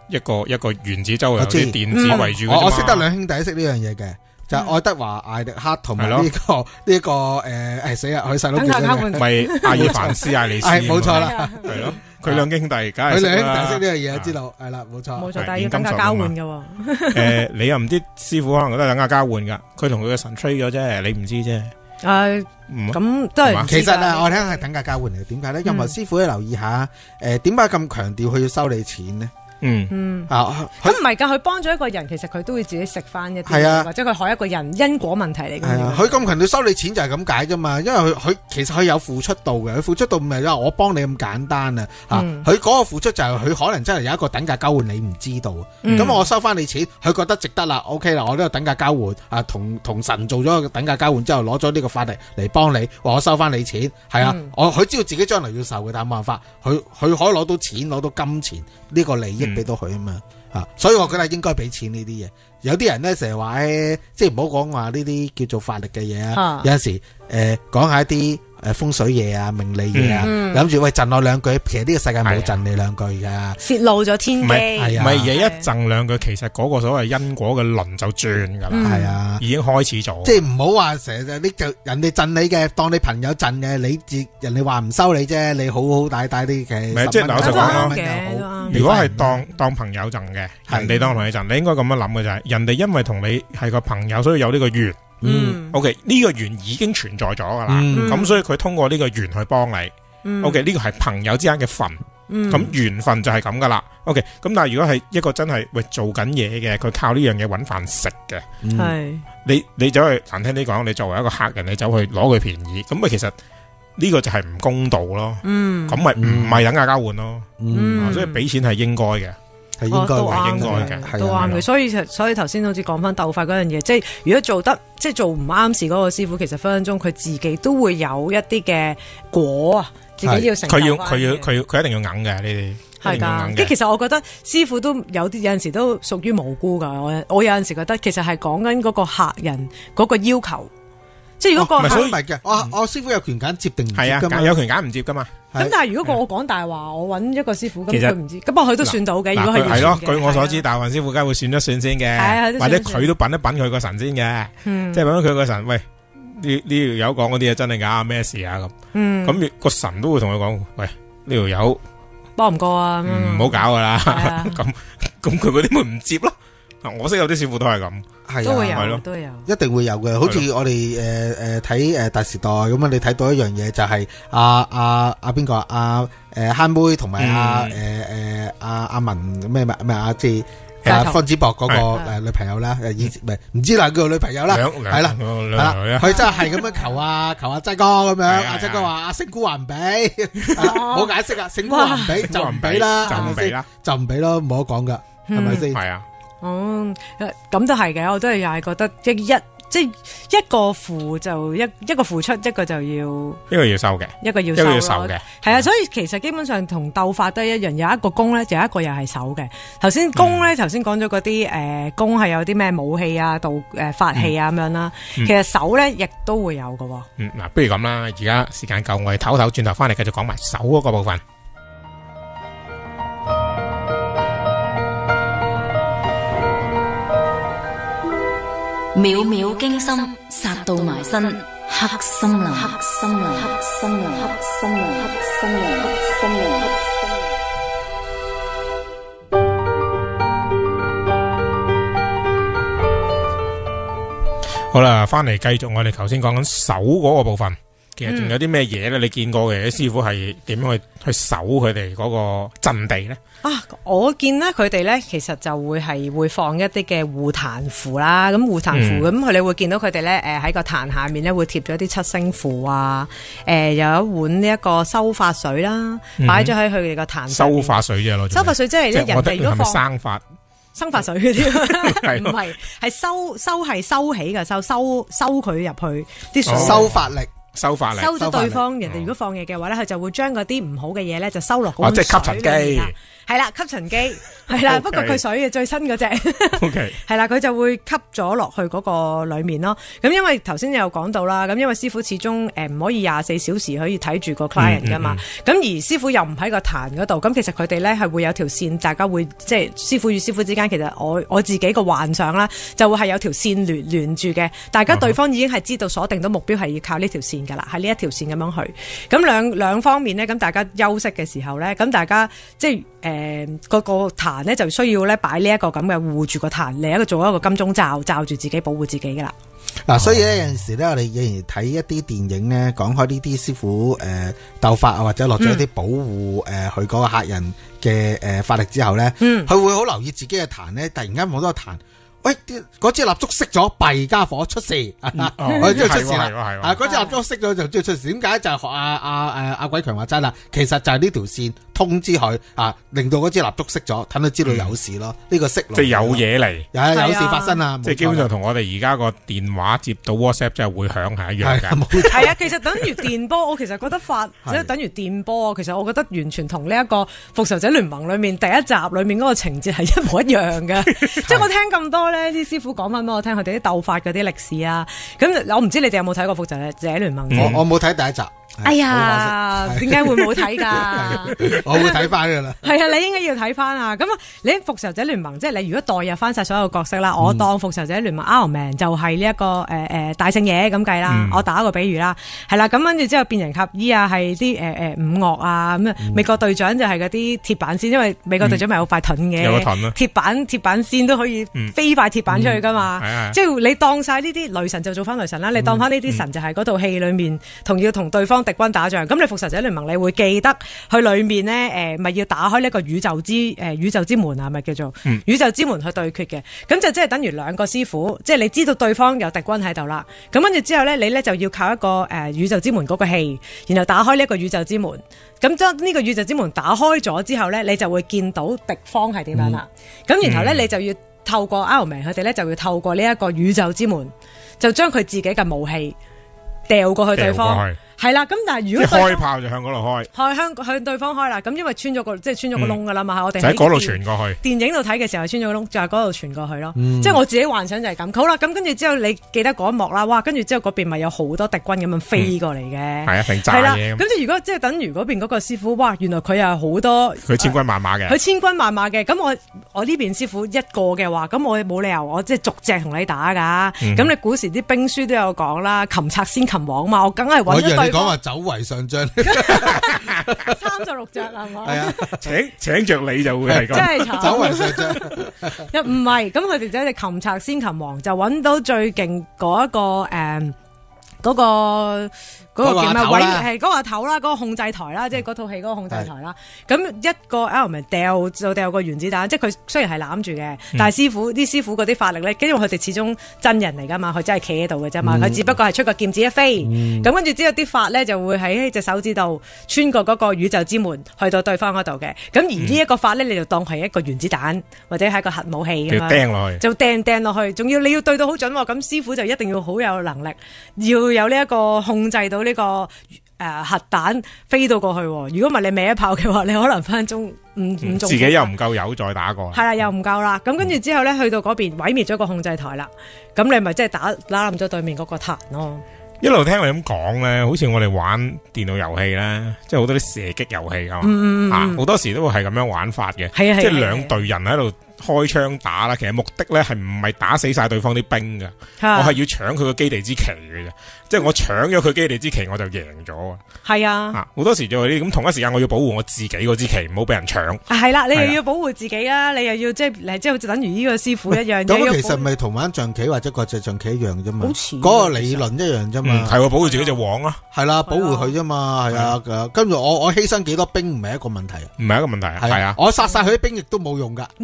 一個一個原子周圍有我知啲電子圍住嘅啫嘛。 我我識得兩兄弟識呢樣嘢嘅，就係愛德華艾迪克同埋呢個呢一個誒誒死啦，佢細佬叫咩？ 咪阿爾凡斯艾利斯， 係冇錯啦， 係咯，佢兩兄弟梗係佢兩兄弟識識呢樣嘢，知道係啦，冇錯， 冇錯，但係要等價交換嘅喎。 誒，你又唔知師傅可能覺得等價交換噶，佢同佢嘅神 trade 咗啫，你唔知啫。 誒，咁都係其實啊，我聽係等價交換嚟嘅，點解咧？任何師傅都留意下，誒，點解咁強調佢要收你錢呢？ 嗯嗯啊， 咁唔係㗎，佢幫咗一個人，其實佢都會自己食翻一啲， 係啊或者佢害一個人因果問題嚟嘅。 係啊，佢咁強調收你錢就係咁解啫嘛，因為佢佢其實佢有付出度嘅，佢付出度唔係話我幫你咁簡單啊，嚇佢嗰個付出就係佢可能真係有一個等價交換，你唔知道，咁、嗯、我收翻你錢，佢覺得值得啦 ，OK 啦，我呢個等價交換啊，同同神做咗個等價交換之後，攞咗呢個法力嚟幫你，話我收翻你錢，係啊，嗯、我佢知道自己將來要受嘅，但冇辦法，佢佢可以攞到錢，攞到金錢呢、呢個利益俾到佢啊嘛。啊，所以我覺得應該俾錢呢啲嘢。有啲人咧成日話誒，即係唔好講話呢啲叫做法力嘅嘢啊。有陣時誒講下一啲誒風水嘢啊、命理嘢啊，諗住喂贈我兩句，其實呢個世界冇贈你兩句噶， 泄露咗天機。 唔係，唔係嘢一贈兩句，其實嗰個所謂因果嘅輪就轉噶啦，係啊，已經開始咗。即係唔好話成日你就人哋贈你嘅，當你朋友贈嘅，你自人哋話唔收你啫，你好好大大啲嘅。 唔係，即係老實講咯。如果係當當朋友贈嘅，人哋當朋友贈，你應該咁樣諗嘅就係，人哋因為同你係個朋友，所以有呢個緣。嗯 ，OK， 呢個緣已經存在咗噶啦，咁、嗯、所以佢通過呢個緣去幫你、嗯、，OK， 呢個係朋友之間嘅份，咁緣、嗯、分就係咁噶啦 ，OK， 咁但係如果係一個真係喂做緊嘢嘅，佢靠呢樣嘢搵飯食嘅，係、嗯，你你走去難聽啲講，你作為一個客人，你走去攞佢便宜，咁咪其實呢個就係唔公道咯，咁咪唔係等價交換咯，嗯嗯、所以俾錢係應該嘅。係應該係應該嘅， 都啱嘅。所以所以頭先好似講翻鬥法嗰樣嘢，即係如果做得即係做唔啱事嗰個師傅，其實分分鐘佢自己都會有一啲嘅果啊，自己要承受。 佢要佢要佢佢一定要硬嘅呢啲，係噶。 即係其實我覺得師傅都有啲有陣時都屬於無辜噶。我我有陣時覺得其實係講緊嗰個客人嗰個要求。即係如果個所以唔係嘅，我我師傅有權揀接定唔接噶嘛？ 有權揀唔接噶嘛？ 咁但係如果我講大話，我揾一個師傅，咁佢唔知，咁不過佢都算到嘅。如果係係咯，據我所知，大運師傅梗係會算一算先嘅，或者佢都品一品佢個神先嘅，即係品佢個神。喂，呢呢條友講嗰啲嘢真係假？咩事啊？咁，咁個神都會同佢講，喂，呢條友幫唔過啊， 唔好搞噶啦。咁咁佢嗰啲咪唔接咯。我識有啲師傅都係咁， 係都會有， 係咯， 都有， 一定會有嘅。好似我哋誒誒睇誒大時代咁啊，你睇到一樣嘢就係阿阿阿邊個阿誒慳妹同埋阿誒誒阿阿文咩咩咩阿即係阿方子博嗰個誒女朋友啦，誒以唔係唔知啦，叫女朋友啦，係啦係啦，佢真係係咁樣求阿求阿齋哥咁樣，阿齋哥話阿星姑話唔俾，冇解釋啊，星姑話唔俾就唔俾啦，係咪先？就唔俾咯，冇得講噶，係咪先？ 係啊。 哦，咁都係嘅，我都係又係覺得一一即係一個付就一一個付出，一個就要一個要收嘅， 一個要收嘅，係啊，所以其實基本上同鬥法都一樣，有一個攻咧，有一個又係守嘅。頭先攻咧，頭先講咗嗰啲誒攻係有啲咩武器啊、道誒法器啊咁樣啦，其實守咧亦都會有嘅。 嗯，嗱，不如咁啦，而家時間夠，我哋唞唞，轉頭翻嚟繼續講埋守嗰個部分。 秒秒驚心，殺到埋身，黑森林，黑森林，黑森林，黑森林，黑森林，黑森林，黑森林。 好啦，翻嚟繼續我哋頭先講緊守嗰個部分，其實仲有啲咩嘢咧？你見過嘅啲師傅係點樣去去守佢哋嗰個陣地咧？ 啊！我見咧佢哋咧，其實就會係會放一啲嘅護壇符啦。咁護壇符咁，佢、嗯、你會見到佢哋咧，誒喺個壇下面咧會貼咗一啲七星符啊。誒、呃、有一碗呢一個修法水啦，擺咗喺佢哋個壇上。修法水啫咯， 修法水即係咧人哋如果放生法生法水嗰啲，唔係係收收係收起嘅，收收收佢入去啲水。 修法力。 收發力， 收咗對方收人哋如果放嘢嘅話咧，佢就會將嗰啲唔好嘅嘢咧就收落嗰哦， 碗即係吸塵機。 係啦，吸塵機係啦，不過佢水嘅最新嗰隻， OK 係啦，佢就會吸咗落去嗰個裏面咯。咁因為頭先有講到啦，咁因為師傅始終誒唔可以廿四小時可以睇住個 client 噶嘛，咁、嗯嗯嗯、而師傅又唔喺個壇嗰度，咁其實佢哋咧係會有條線，大家會即係師傅與師傅之間，其實我我自己個幻想啦，就會係有條線連連住嘅，大家對方已經係知道鎖定到目標係要靠呢條線噶啦，係呢一條線咁樣去。咁兩兩方面呢，咁大家休息嘅時候咧，咁大家即係。誒、呃，嗰個壇咧就需要咧擺呢一個咁嘅護住個壇，嚟一個做一個金鐘罩，罩住自己，保護自己噶啦。 嗱、啊，所以咧有陣時咧，我哋有陣時睇一啲電影咧，講開呢啲師傅誒鬥、呃、法啊，或者落咗一啲保護誒佢嗰個客人嘅誒、呃、法力之後咧，佢、嗯、會好留意自己嘅壇咧，突然間冇多個壇。喂，嗰支蠟燭熄咗，弊家伙出事，我知道出事啦。啊，嗰支蠟燭熄咗就知道出事。點解就係學阿阿誒阿鬼強話齋啦？其實就係呢條線通知佢啊，令到嗰支蠟燭熄咗，等佢知道有事咯。呢、嗯這個熄即係有嘢嚟， 有有事發生啊！ 即係基本上同我哋而家個電話接到 WhatsApp 即係會響係一樣嘅。 係啊，其實等於電波，我其實覺得發即係等於電波。其實我覺得完全同呢一個復仇者聯盟裏面第一集裏面嗰個情節係一模一樣嘅。即係我聽咁多。咧啲師傅講翻俾我聽，佢哋啲鬥法嗰啲歷史啊，咁我唔知你哋有冇睇過復仇者聯盟？ 我我冇睇第一集。 哎呀，點解會冇睇㗎？ 我會睇翻㗎啦。 係啊，你應該要睇翻啊。咁啊，你復仇者聯盟，即係你如果代入翻晒所有角色啦，嗯、我當復仇者聯盟 Iron Man 就係呢一個誒誒、呃、大聖爺咁計啦。嗯、我打一個比喻啦，係啦，咁跟住之後變形俠醫啊，係啲誒誒五岳啊咁啊。美國隊長就係嗰啲鐵板先，因為美國隊長咪有塊盾嘅，有個盾咯，鐵板鐵板先都可以飛塊鐵板出去㗎嘛。嗯、即係你當晒呢啲雷神就做翻雷神啦，你當翻呢啲神就係嗰套戲裡面同要同對方敵軍打仗，咁你復仇者聯盟你會記得佢裏面呢，誒、呃，咪要打開呢個宇宙之誒、呃、宇宙之門啊，咪叫做、嗯、宇宙之門去對決嘅，咁就即係等於兩個師傅，即係你知道對方有敵軍喺度啦，咁跟住之後呢，你呢就要靠一個誒、呃、宇宙之門嗰個氣，然後打開呢一個宇宙之門，咁當呢個宇宙之門打開咗之後呢，你就會見到敵方係點樣啦，咁、嗯、然後呢，你就要透過 Iron Man 佢哋呢，就要透過呢一個宇宙之門，就將佢自己嘅武器掉過去對方。係啦，咁但係如果即係開炮就向嗰度開， 開向向對方開啦。咁因為穿咗個即係穿咗個窿噶啦嘛，嗯、我哋喺嗰度傳過去。 電影度睇嘅時候穿咗個窿，就係嗰度傳過去咯。 嗯、 即係我自己幻想就係咁。好啦，咁跟住之後你記得嗰一幕啦，哇！跟住之後嗰邊咪有好多敵軍咁樣飛過嚟嘅，係、 嗯、啊，定炸嘢咁。 咁即係如果即係等於嗰邊嗰個師傅，哇！原來佢又好多， 佢千軍萬馬嘅， 佢千軍萬馬嘅。咁我我呢邊師傅一個嘅話，咁我冇理由我即係逐隻同你打噶。咁、嗯、你古時啲兵書都有講啦，擒賊先擒王嘛，我梗係揾咗對方。 我以為你講話走為上將三十六隻係嘛？ 係啊， 請請着你就會係咁， 真係慘。 走為上將又唔係，咁佢哋就係擒賊先擒王，就揾到最勁嗰一個誒，嗰、嗯嗰個。嗰個叫咩位？係嗰個頭啦，嗰個控制台啦，即係嗰套戲嗰個控制台啦。咁一個 Iron Man 掉就掉個原子彈，即係佢雖然係攬住嘅，但係師傅啲師傅嗰啲法力咧，因為佢哋始終真人嚟噶嘛，佢真係企喺度嘅啫嘛，佢只不過係出個劍指一飛，咁跟住之後啲法咧就會喺隻手指度穿過嗰個宇宙之門，去到對方嗰度嘅。咁而呢一個法咧，你就當係一個原子彈或者係一個核武器咁樣， 掟落去就掟掟落去，仲要你要對到好準，咁師傅就一定要好有能力，要有呢一個控制到呢個誒、呃、核彈飛到過去，如果唔係你歪一炮嘅話，你可能分分鐘唔唔中。自己又唔夠油再打過， 係啦，又唔夠啦。咁跟住之後咧，去到嗰邊毀滅咗個控制台啦。咁你咪即係打打冧咗對面嗰個壇咯。 一路聽你咁講咧，好似我哋玩電腦遊戲咧，即係好多啲射擊遊戲啊，嗯、啊好多時都會係咁樣玩法嘅，即係兩隊人喺度開槍打啦。其實目的咧係唔係打死晒對方啲兵㗎，我係要搶佢個基地之旗嘅啫。即係我搶咗佢基地之旗，我就贏咗啊！係啊，好多時就係啲咁，同一時間我要保護我自己嗰支旗，唔好俾人搶。係啦，你又要保護自己啦，你又要即係即係等於呢個師傅一樣。 咁其實咪同玩象棋或者國際象棋一樣啫嘛，嗰個理論一樣啫嘛。 係保護自己隻王啊，係啦，保護佢啫嘛，係啊。跟住我我犧牲幾多兵唔係一個問題啊， 唔係一個問題啊，係啊。 我殺晒佢啲兵亦都冇用噶， 冇用噶，係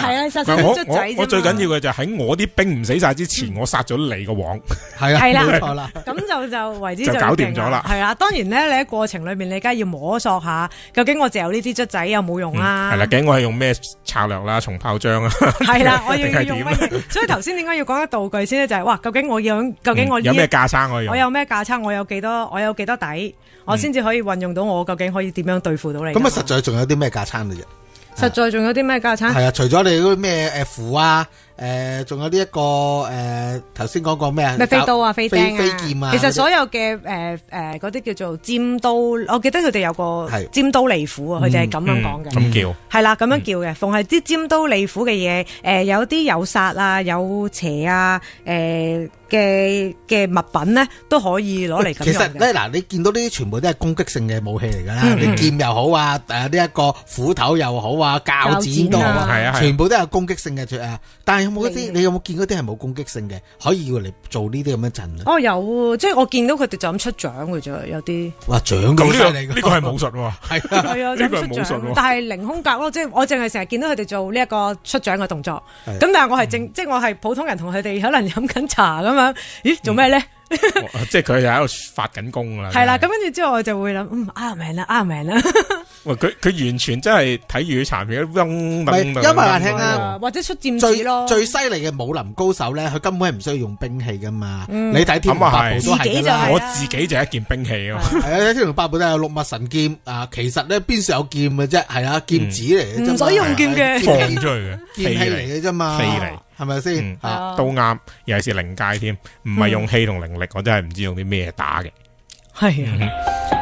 係啊，殺死我卒仔啫嘛我我最緊要嘅就係喺我啲兵唔死晒之前，我殺咗你個王。 係啊， 係啦冇錯啦。 咁就就為之就搞掂咗啦係啦，當然咧，你喺過程裏面，你梗係要摸索下，究竟我嚼呢啲卒仔有冇用啊？ 係啦，究竟我係用咩策略啦？重炮仗啊？ 係啦，我要定係用乜點嘢？所以頭先點解要講一道具先咧？就係哇，究竟我用，究竟我呢嗯有咩架撐可以用？ 我有咩架撐？我有幾多？我有幾多底？我先至可以運用到我究竟可以點樣對付到你？ 咁啊，實在仲有啲咩架撐嘅啫？ 實在仲有啲咩架撐？ 係啊，除咗你嗰啲咩誒符啊，誒仲有呢一個誒頭先講過咩啊？ 咩飛刀啊、飛釘啊、 飛劍啊， 其實所有嘅誒誒嗰啲叫做尖刀，我記得佢哋有個尖刀利斧啊，佢哋係咁樣講嘅。 咁叫係啦，咁樣叫嘅。逢係啲尖刀利斧嘅嘢，誒有啲有殺啊、有邪啊，誒嘅嘅物品咧都可以攞嚟咁其用嘅。 實咧嗱，你見到呢啲全部都係攻擊性嘅武器嚟㗎啦， 嗯你劍又好啊，誒呢一個斧頭又好啊，鉸剪都好啊， 係啊係啊全部都有攻擊性嘅誒。但係有冇一啲係你有冇見嗰啲係冇攻擊性嘅，可以要嚟做呢啲咁樣陣啊？ 哦，有喎，即係我見到佢哋就咁出獎嘅啫，有啲哇，獎咁呢個咁犀利㗎呢個係武術喎。 係啊， 係啊， 呢個係就咁出武術喎， 獎但係凌空格咯，即係我淨係成日見到佢哋做呢一個出獎嘅動作。 係咁但係我係正，即係我係普通人，同佢哋可能飲緊茶咁樣，咦，做咩咧？ 即係佢就喺度發緊功啦。 係啦，咁跟住之後我就會諗，嗯，啱命啦，啱命啦。 喂，佢佢完全真係睇粵語殘片，嗡唔係噔因為話聽啊啊或者出劍最指咯， 最犀利嘅武林高手咧，佢根本係唔需要用兵器噶嘛。 嗯你睇天龍八部都係㗎啦自己就係。 我自己就係一件兵器啊嘛。 係啊，天龍八部都有六脈神劍啊，其實咧邊時有劍嘅啫，係啊，劍指嚟嘅啫嘛， 唔使用劍嘅放劍器出去嘅劍器嚟嘅啫嘛， 飛嚟係咪先嗯啊？ 都啱，尤其是靈界添，唔係用氣同靈力，我真係唔知用啲咩打嘅。 係啊。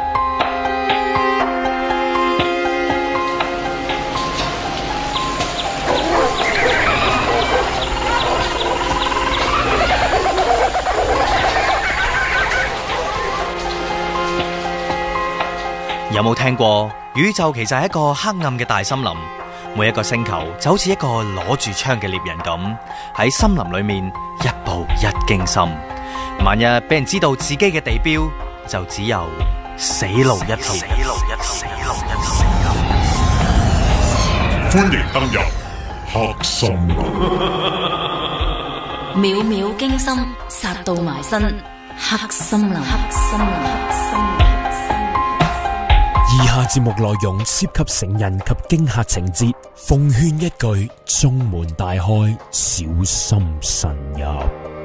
有冇聽過宇宙其實係一個黑暗嘅大森林？每一個星球就好似一個攞住槍嘅獵人咁，喺森林裏面一步一驚心。萬一俾人知道自己嘅地標，就只有死路一條。死路一條，死路一條。 歡迎登入黑森林。 秒秒驚心，殺到埋身，黑森林，黑森林，黑森林。 以下節目內容涉及成人及驚嚇情節，奉勸一句：中門大開，小心慎入。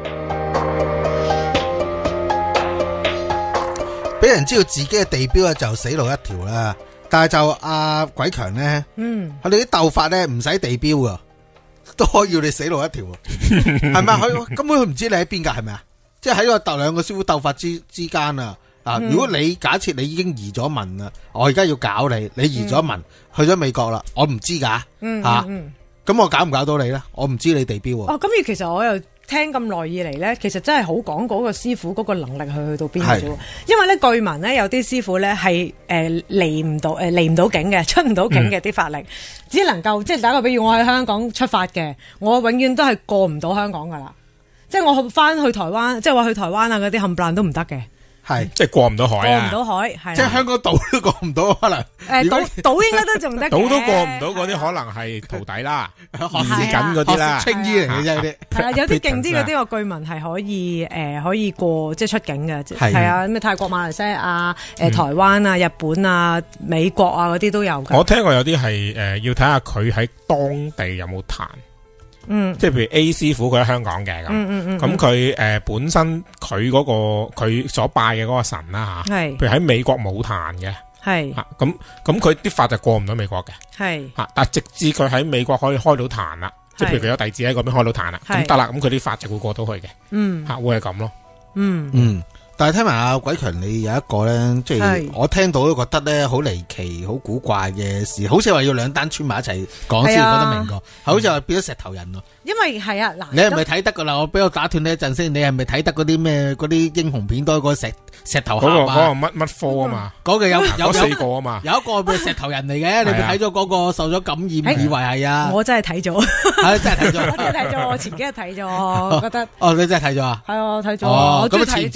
俾人知道自己嘅地標咧，就死路一條啦。但係就阿鬼強咧， 嗯， 佢哋啲鬥法咧唔使地標噶，都可以要你死路一條，係咪？佢根本佢唔知你喺邊噶，係咪啊？即係喺個鬥兩個師傅鬥法之之間啊！啊！如果你假設你已經移咗民啦，我而家要搞你，你移咗民去咗美國啦，我唔知噶嗯吓， 嗯咁我搞唔搞到你咧？我唔知你地標啊。 哦，咁而其實我又聽咁耐以嚟咧，其實真係好講嗰個師傅嗰個能力係去到邊嘅啫喎。因為咧據聞咧有啲師傅咧係誒離唔到誒離唔到境嘅，出唔到境嘅啲法力，只能夠即係打個比喻，我喺香港出發嘅，我永遠都係過唔到香港噶啦。即係我翻去台灣，即係話去台灣啊嗰啲冚唪唥都唔得嘅。 係即係過唔到海啊！ 過唔到海，係即係香港島都過唔到，可能誒島島應該都仲得嘅， 島都過唔到嗰啲，可能係徒弟啦， 學練緊嗰啲啦， 學識青衣嚟嘅啫，呢啲係啦，有啲勁啲嗰啲，我據聞係可以誒可以過即係出境嘅， 係係啊，咩泰國、馬來西亞、誒台灣啊、日本啊、美國啊嗰啲都有㗎。 我聽過有啲係誒要睇下佢喺當地有冇彈。 嗯， 即係譬如 A 師傅佢喺香港嘅咁， 嗯嗯嗯咁佢誒本身佢嗰、個佢所拜嘅嗰個神啦吓， 係譬如喺美國冇彈嘅， 係吓咁咁佢啲法就過唔到美國嘅， 係吓，但係直至佢喺美國可以開到壇啦，即係譬如佢有弟子喺嗰邊開到壇啦，咁得啦，咁佢啲法就會過到去嘅， 嗯吓會係咁咯， 嗯嗯。但係聽埋阿鬼強，你有一個咧，即係我聽到都覺得咧好離奇、好古怪嘅事，好似話要兩單穿埋一齊講先覺得明個，好似話變咗石頭人咯。 因為係啊嗱， 你係咪睇得噶啦？我俾我打斷你一陣先，你係咪睇得嗰啲咩嗰啲英雄片多嗰個石石頭俠嗰個嗰啊？ 個乜乜科啊嘛， 嗰個有有嗰四個啊嘛， 有一個係石頭人嚟嘅，你咪睇咗嗰個受咗感染，以為係啊？ 我真係睇咗， 係真係睇咗， 我真係睇咗，我前幾日睇咗，我覺得哦，你真係睇咗啊？ 係啊，睇咗， 哦我中意咁似唔似睇啲㗎。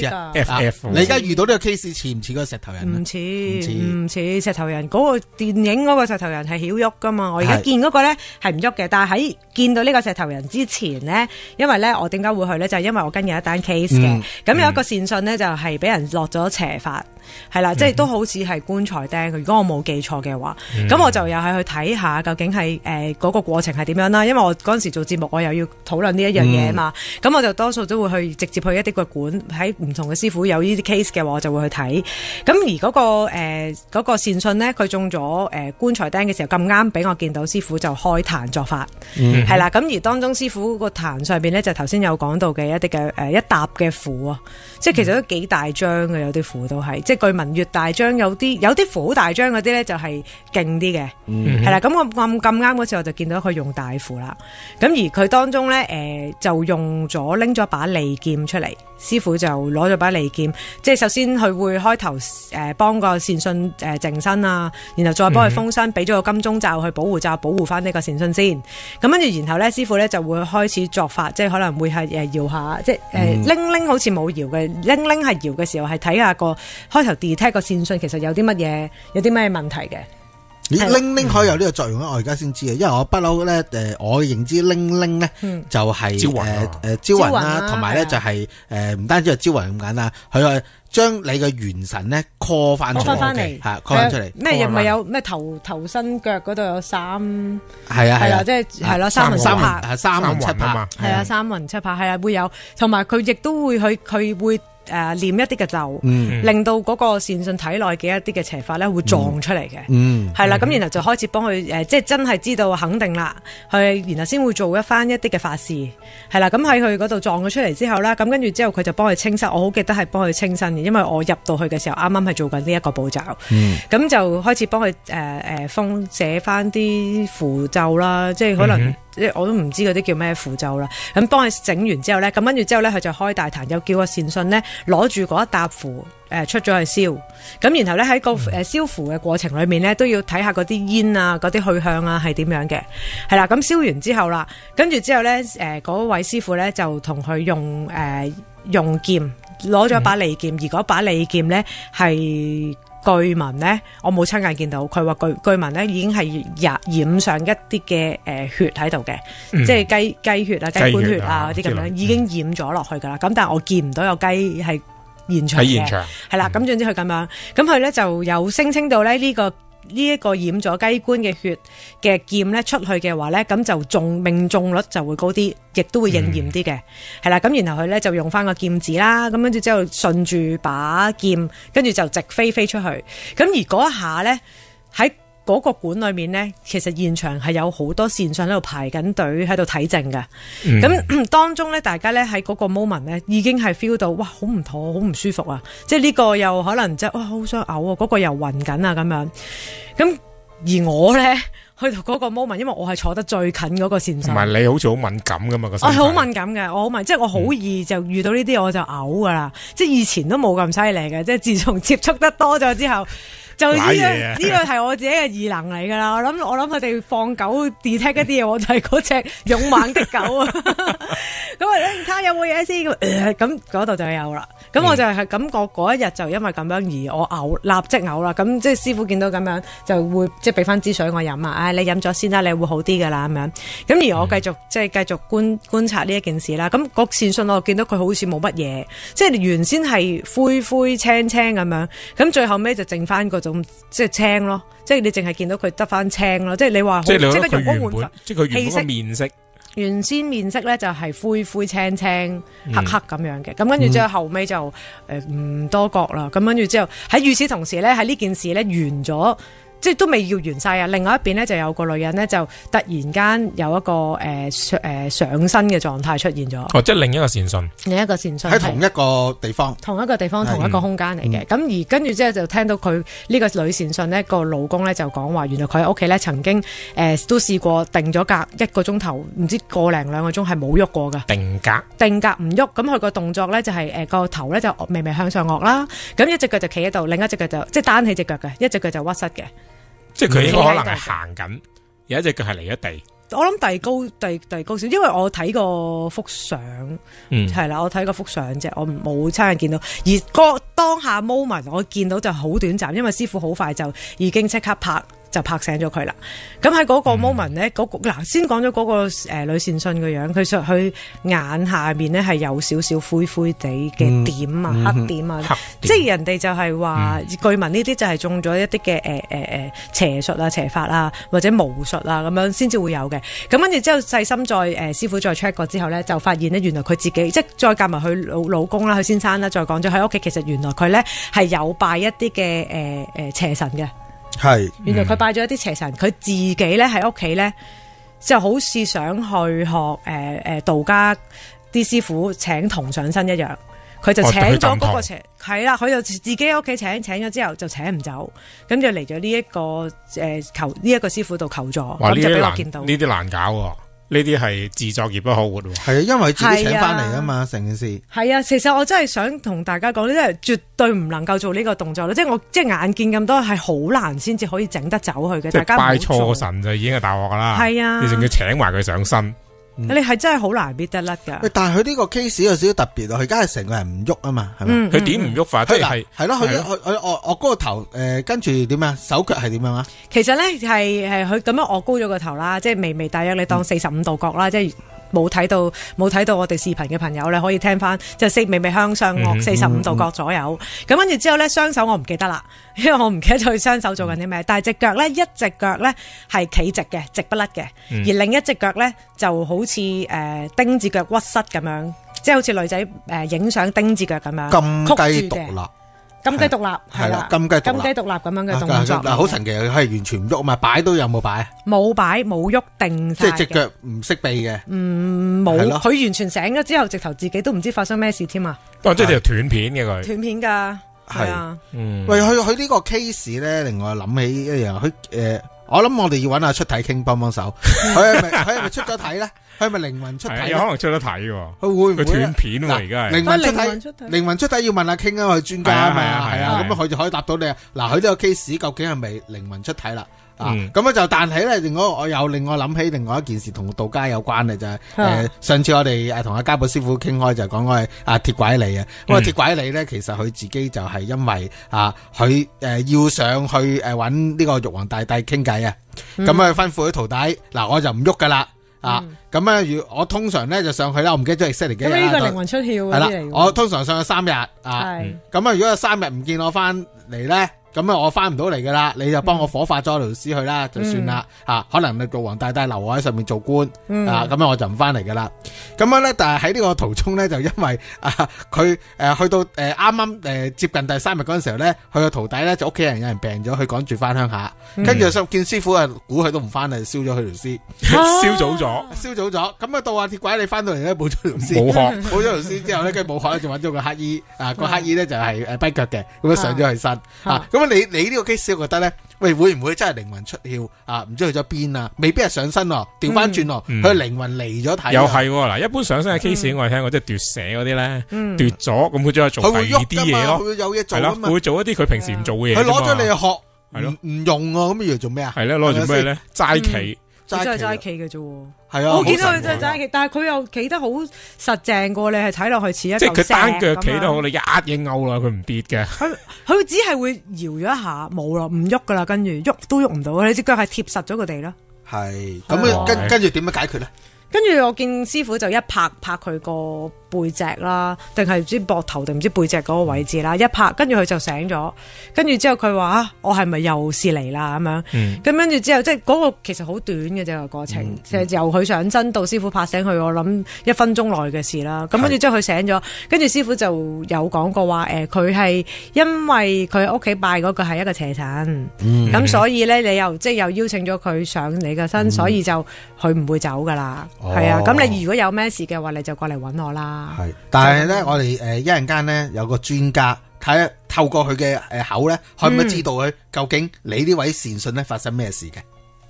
F F。 你而家遇到呢個 case 似唔似個石頭人？ 唔似，唔似石頭人。嗰個電影嗰個石頭人係曉喐噶嘛？我而家見嗰個咧係唔喐嘅，但係喺見到呢個石頭人之前咧，因為咧我點解會去咧？就係因為我跟有一單 case 嘅，咁有一個線訊咧就係俾人落咗邪法。係啦，即係都好似係棺材釘。如果我冇記錯嘅話，咁、嗯、我就又係去睇下究竟係誒嗰個過程係點樣啦。因為我嗰陣時做節目，我又要討論呢一樣嘢嘛。咁、嗯、我就多數都會去直接去一啲個館，喺唔同嘅師傅有呢啲 case 嘅話，我就會去睇。咁而嗰、嗰個誒嗰、呃嗰個善信呢，佢中咗誒、呃、棺材釘嘅時候咁啱俾我見到師傅就開壇作法，係、嗯、啦。咁而當中師傅個壇上邊呢，就頭先有講到嘅一啲嘅誒一沓嘅符啊，即係其實都幾大張嘅，有啲符都係即係。據聞越大張有啲有啲符好大張嗰啲咧就係勁啲嘅，係、嗯、啦。咁我咁咁啱嗰次我就見到佢用大符啦。咁而佢當中咧誒、呃、就用咗拎咗把利劍出嚟，師傅就攞咗把利劍，即係首先佢會開頭誒幫個善信誒淨身啊，然後再幫佢封身，俾咗個金鐘罩去保護罩保護翻呢個善信先。咁跟住然後咧師傅咧就會開始作法，即係可能會係誒搖下，即係誒拎拎好似冇搖嘅，拎拎係搖嘅時候係睇下個開頭 detect 個線訊其實有啲乜嘢，有啲咩問題嘅。 咦，拎拎可以有呢個作用咧？我而家先知啊，因為我不嬲咧，誒，我認知拎拎咧就係誒誒招魂啦，同埋咧就係誒唔單止係招魂咁簡單，佢係將你嘅元神咧 call 翻出嚟，係 call 翻出嚟。咩又咪有咩頭頭身腳嗰度有三？係啊係啊，即係係咯三魂七魄，係三魂七魄，係啊三魂七魄，係啊會有，同埋佢亦都會佢佢會。誒、呃、念一啲嘅咒，嗯、令到嗰個善信體內嘅一啲嘅邪法咧會撞出嚟嘅，係、嗯、啦，咁、嗯、然後就開始幫佢誒、呃，即係真係知道肯定啦，佢然後先會做一翻一啲嘅法事，係啦，咁喺佢嗰度撞咗出嚟之後啦，咁跟住之後佢就幫佢清身，我好記得係幫佢清身嘅，因為我入到去嘅時候啱啱係做緊呢一個步驟，咁、嗯、就開始幫佢誒誒封寫翻啲符咒啦，即係可能。嗯即係我都唔知嗰啲叫咩符咒啦，咁幫佢整完之後咧，咁跟住之後咧，佢就開大壇，又叫個善信咧攞住嗰一沓符誒出咗去燒，咁然後咧喺個誒燒符嘅過程裏面咧，都要睇下嗰啲煙啊、嗰啲去向啊係點樣嘅，係啦，咁燒完之後啦，跟住之後咧誒嗰位師傅咧就同佢用誒、呃、用劍攞咗把利劍，嗯、而嗰把利劍咧係。據聞呢，我冇親眼見到，佢話據據聞呢已經係染染上一啲嘅誒血喺度嘅，嗯、即係雞雞血啊、雞冠血啊嗰啲咁樣，已經染咗落去噶啦。咁、嗯、但係我見唔到有雞係現場嘅，係啦。咁總之佢咁樣，咁佢咧就有聲稱到咧呢個。呢一個染咗雞冠嘅血嘅劍咧出去嘅話咧，咁就中命中率就會高啲，亦都會應驗啲嘅，係、嗯、啦。咁然後佢咧就用翻個劍指啦，咁跟住之後順住把劍，跟住就直飛飛出去。咁而嗰一下咧喺嗰個館裏面呢，其實現場係有好多善信喺度排緊隊喺度睇症嘅。咁、嗯、當中呢，大家呢喺嗰個 moment 呢已經係 feel 到，哇，好唔妥，好唔舒服啊！即係呢個又可能即係哇，好想嘔啊，嗰、嗰個又暈緊啊咁樣。咁而我呢，去到嗰個 moment，因為我係坐得最近嗰個善信，同埋你好似好敏感噶嘛個身體。我好敏感嘅，我好敏，即係我好易就遇到呢啲我就嘔噶啦。即係以前都冇咁犀利嘅，即係自從接觸得多咗之後。就呢、這個呢、這個係我自己嘅異能嚟噶啦，我諗我諗佢哋放狗 detect 一啲嘢，我就係嗰隻勇猛的狗啊！咁啊，睇下有冇嘢先，咁嗰度就有啦。咁我就係感覺嗰一日就因為咁樣而我嘔，立即嘔啦。咁即係師傅見到咁樣就會即係俾翻支水我飲啊！唉、哎，你飲咗先啦，你會好啲噶啦咁樣。咁而我繼續、嗯、即係繼續觀觀察呢一件事啦。咁個善信我見到佢好似冇乜嘢，即係原先係灰灰青青咁樣，咁最後尾就剩翻個。即係青咯，即係你淨係見到佢得翻青咯，即係你話即係佢容光煥發，即係佢原本面色，原先面色咧就係灰灰青青、嗯、黑黑咁樣嘅，咁跟住之後後尾就誒唔、呃、多覺啦，咁跟住之後喺與此同時咧喺呢件事咧完咗。即係都未要完晒啊！另外一邊咧就有個女人咧就突然間有一個誒誒、呃、上身嘅狀態出現咗。哦，即係另一個善信，另一個善信喺同一個地方，同一個地方同一個空間嚟嘅。咁、嗯、而跟住之後就聽到佢呢個女善信呢個老公咧就講話，原來佢喺屋企咧曾經誒、呃、都試過定咗格一個鐘頭，唔知個零兩個鐘係冇喐過噶。定格定格唔喐，咁佢個動作咧就係誒個頭咧就微微向上臥啦，咁一隻腳就企喺度，另一隻腳就即係單起隻腳嘅，一隻腳就屈膝嘅。即係佢應該可能係行緊，有一隻腳係離咗地， 我諗遞高遞遞高少，因為我睇過幅相， 嗯係啦，我睇過幅相啫，我冇親眼見到。而個當下 moment 我見到就好短暫，因為師傅好快就已經即刻拍。就拍醒咗佢啦。咁喺嗰個 moment 咧，嗰個嗱先講咗嗰個誒女善信嘅樣，佢實佢眼下面咧係有少少灰灰地嘅點啊， 嗯、 黑點啊，即係人哋就係話，嗯、據聞呢啲就係中咗一啲嘅誒誒誒邪術啊、邪法啊或者巫術啊咁樣先至會有嘅。咁跟住之後細心再誒、呃、師傅再 check 過之後咧，就發現咧原來佢自己即係再夾埋佢老老公啦、佢先生啦，再講咗喺屋企，其實原來佢咧係有拜一啲嘅誒誒邪神嘅。 係， 原來佢拜咗一啲邪神，佢自己咧喺屋企咧就好似想去學誒誒、呃、道家啲師傅請童上身一樣，佢就請咗嗰個邪係啦，佢就自己喺屋企請請咗之後就請唔走，咁就嚟咗呢一個誒、呃、求呢一、這個師傅度求助，咁就俾我見到呢啲難搞喎。呢啲係自作孽不可活喎。 係啊，因為自己請翻嚟啊嘛，成件事。 係啊，其實我真係想同大家講，呢啲係絕對唔能夠做呢個動作咯。即係我即係眼見咁多，係好難先至可以整得走去嘅。 即係拜大家錯神就已經係大鑊噶啦。 係啊， 你仲要請埋佢上身。 嗯、你係真係好難搣得甩噶。 喂，但係佢呢個 case 有少少特別啊，佢而家係成個人唔喐啊嘛，係咪？ 佢點唔喐法？即係係咯，佢佢佢我我嗰個頭誒，跟住點啊？手腳係點樣啊？ 其實咧係係佢咁樣臥高咗個頭啦，即係微微大約你當四十五度角啦，嗯、即係。冇睇到冇睇到我哋視頻嘅朋友咧，可以聽翻，就四微微向上臥四十五度角左右。咁跟住之後咧，雙手我唔記得啦，因為我唔記得咗佢雙手做緊啲咩。但係隻腳咧，一隻腳咧係企直嘅，直不甩嘅； 嗯、 而另一隻腳咧就好似誒、呃、丁字腳屈膝咁樣，即係好似女仔誒影相丁字腳咁樣， 金雞獨立。 金雞獨立係啦， 金雞獨立金雞獨立咁樣嘅動作， 嗱好神奇，佢係完全唔喐啊嘛，擺都有冇擺？ 冇擺冇喐定晒， 即係隻腳唔識避嘅， 嗯冇，佢完全醒咗之後，直頭自己都唔知發生咩事添啊！ 哦，即係條斷片嘅佢， 斷片噶，係啊， 嗯，喂，佢佢呢個 case 咧，令我諗起一樣，佢誒，我諗我哋要揾阿出體傾幫幫手，佢係咪佢係咪出咗體咧？佢係咪靈魂出體？ 有可能出咗體喎。 佢會唔會斷片喎？而家係靈魂出體，靈魂出體要問阿傾啊，佢專家啊嘛，係啊，咁佢就可以答到你啊。嗱，佢呢個 case 究竟係咪靈魂出體啦？啊，咁啊就但係咧，另外我又令我諗起另外一件事，同道家有關嘅就係誒，上次我哋誒同阿家寶師傅傾開就講開阿鐵拐李啊。咁啊鐵拐李咧，其實佢自己就係因為啊，佢誒要上去誒搵呢個玉皇大帝傾偈啊，咁啊吩咐佢徒弟，嗱我就唔喐噶啦。啊，咁啊，如我通常咧就上去啦，我唔記得咗 exactly 幾日。 咁呢個靈魂出竅係啦，我通常上去三日啊，咁啊，如果有三日唔見我翻嚟咧，咁啊我翻唔到嚟噶啦，你就幫我火化咗條屍去啦，就算啦，啊，可能你玉皇大帝留我喺上面做官，啊，咁樣我就唔翻嚟噶啦。咁樣咧，但係喺呢個途中咧，就因為啊，佢誒去到誒啱啱誒接近第三日嗰陣時候咧，佢個徒弟咧就屋企人有人病咗，佢趕住翻鄉下，跟住見師傅啊，估佢都唔翻嚟，燒咗佢條屍， 燒早咗， 燒早咗。咁啊到阿鐵拐李翻到嚟咧，冇咗條屍， 冇殼， 冇咗條屍之後咧，跟住冇殼咧，就揾咗個乞衣，啊個乞衣咧就係誒跛腳嘅，咁樣上咗去身，啊咁你你呢個 case 我覺得咧，喂會唔會真係靈魂出竅啊？唔知去咗邊啊？未必係上身喎，調翻轉喎，佢靈魂離咗體。 又係嗱，一般上身嘅 case 我哋聽過，即係奪舍嗰啲咧，奪咗咁佢將做第二啲嘢咯， 佢會有嘢做啊嘛，佢會做一啲佢平時唔做嘅嘢。 佢攞咗你嘅殼， 係咯， 唔用啊，咁要做咩啊？ 係咧，攞住咩咧？齋企。 真係齋企嘅啫， 係啊！ 我見到佢真係齋企，但係佢又企得好實淨過，你係睇落去似一嚿石咁樣。 即係佢單腳企得好，你一嘢勾啦，佢唔跌嘅。 佢佢只係會搖咗一下，冇啦，唔喐噶啦，跟住喐都喐唔到，你隻腳係貼實咗個地啦。 係咁，跟跟住點樣解決咧？ 跟住我見師傅就一拍拍佢個背脊啦，定係唔知膊頭定唔知背脊嗰個位置啦，一拍，跟住佢就醒咗，跟住之後佢話啊，我係咪又是嚟啦咁樣？咁跟住之後，即係嗰個其實好短嘅啫個過程，嗯、就由佢上身到師傅拍醒佢，我諗一分鐘內嘅事啦。咁跟住之後佢醒咗，跟住師傅就有講過話誒，佢、呃、係因為佢屋企拜嗰個係一個邪神，咁、嗯、所以咧你又即係又邀請咗佢上你嘅身，嗯、所以就佢唔會走噶啦。係、哦、啊，咁你如果有咩事嘅話，你就過嚟搵我啦。 係，但係咧，我哋誒一陣間咧有個專家睇，透過佢嘅誒口咧，可唔可以知道佢究竟你呢位善信咧發生咩事嘅？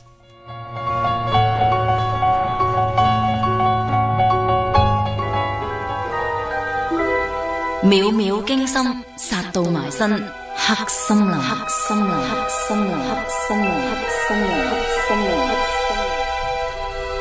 秒秒驚心，殺到埋身，黑森林，黑森林，黑森林，黑森林，黑森林，黑森林。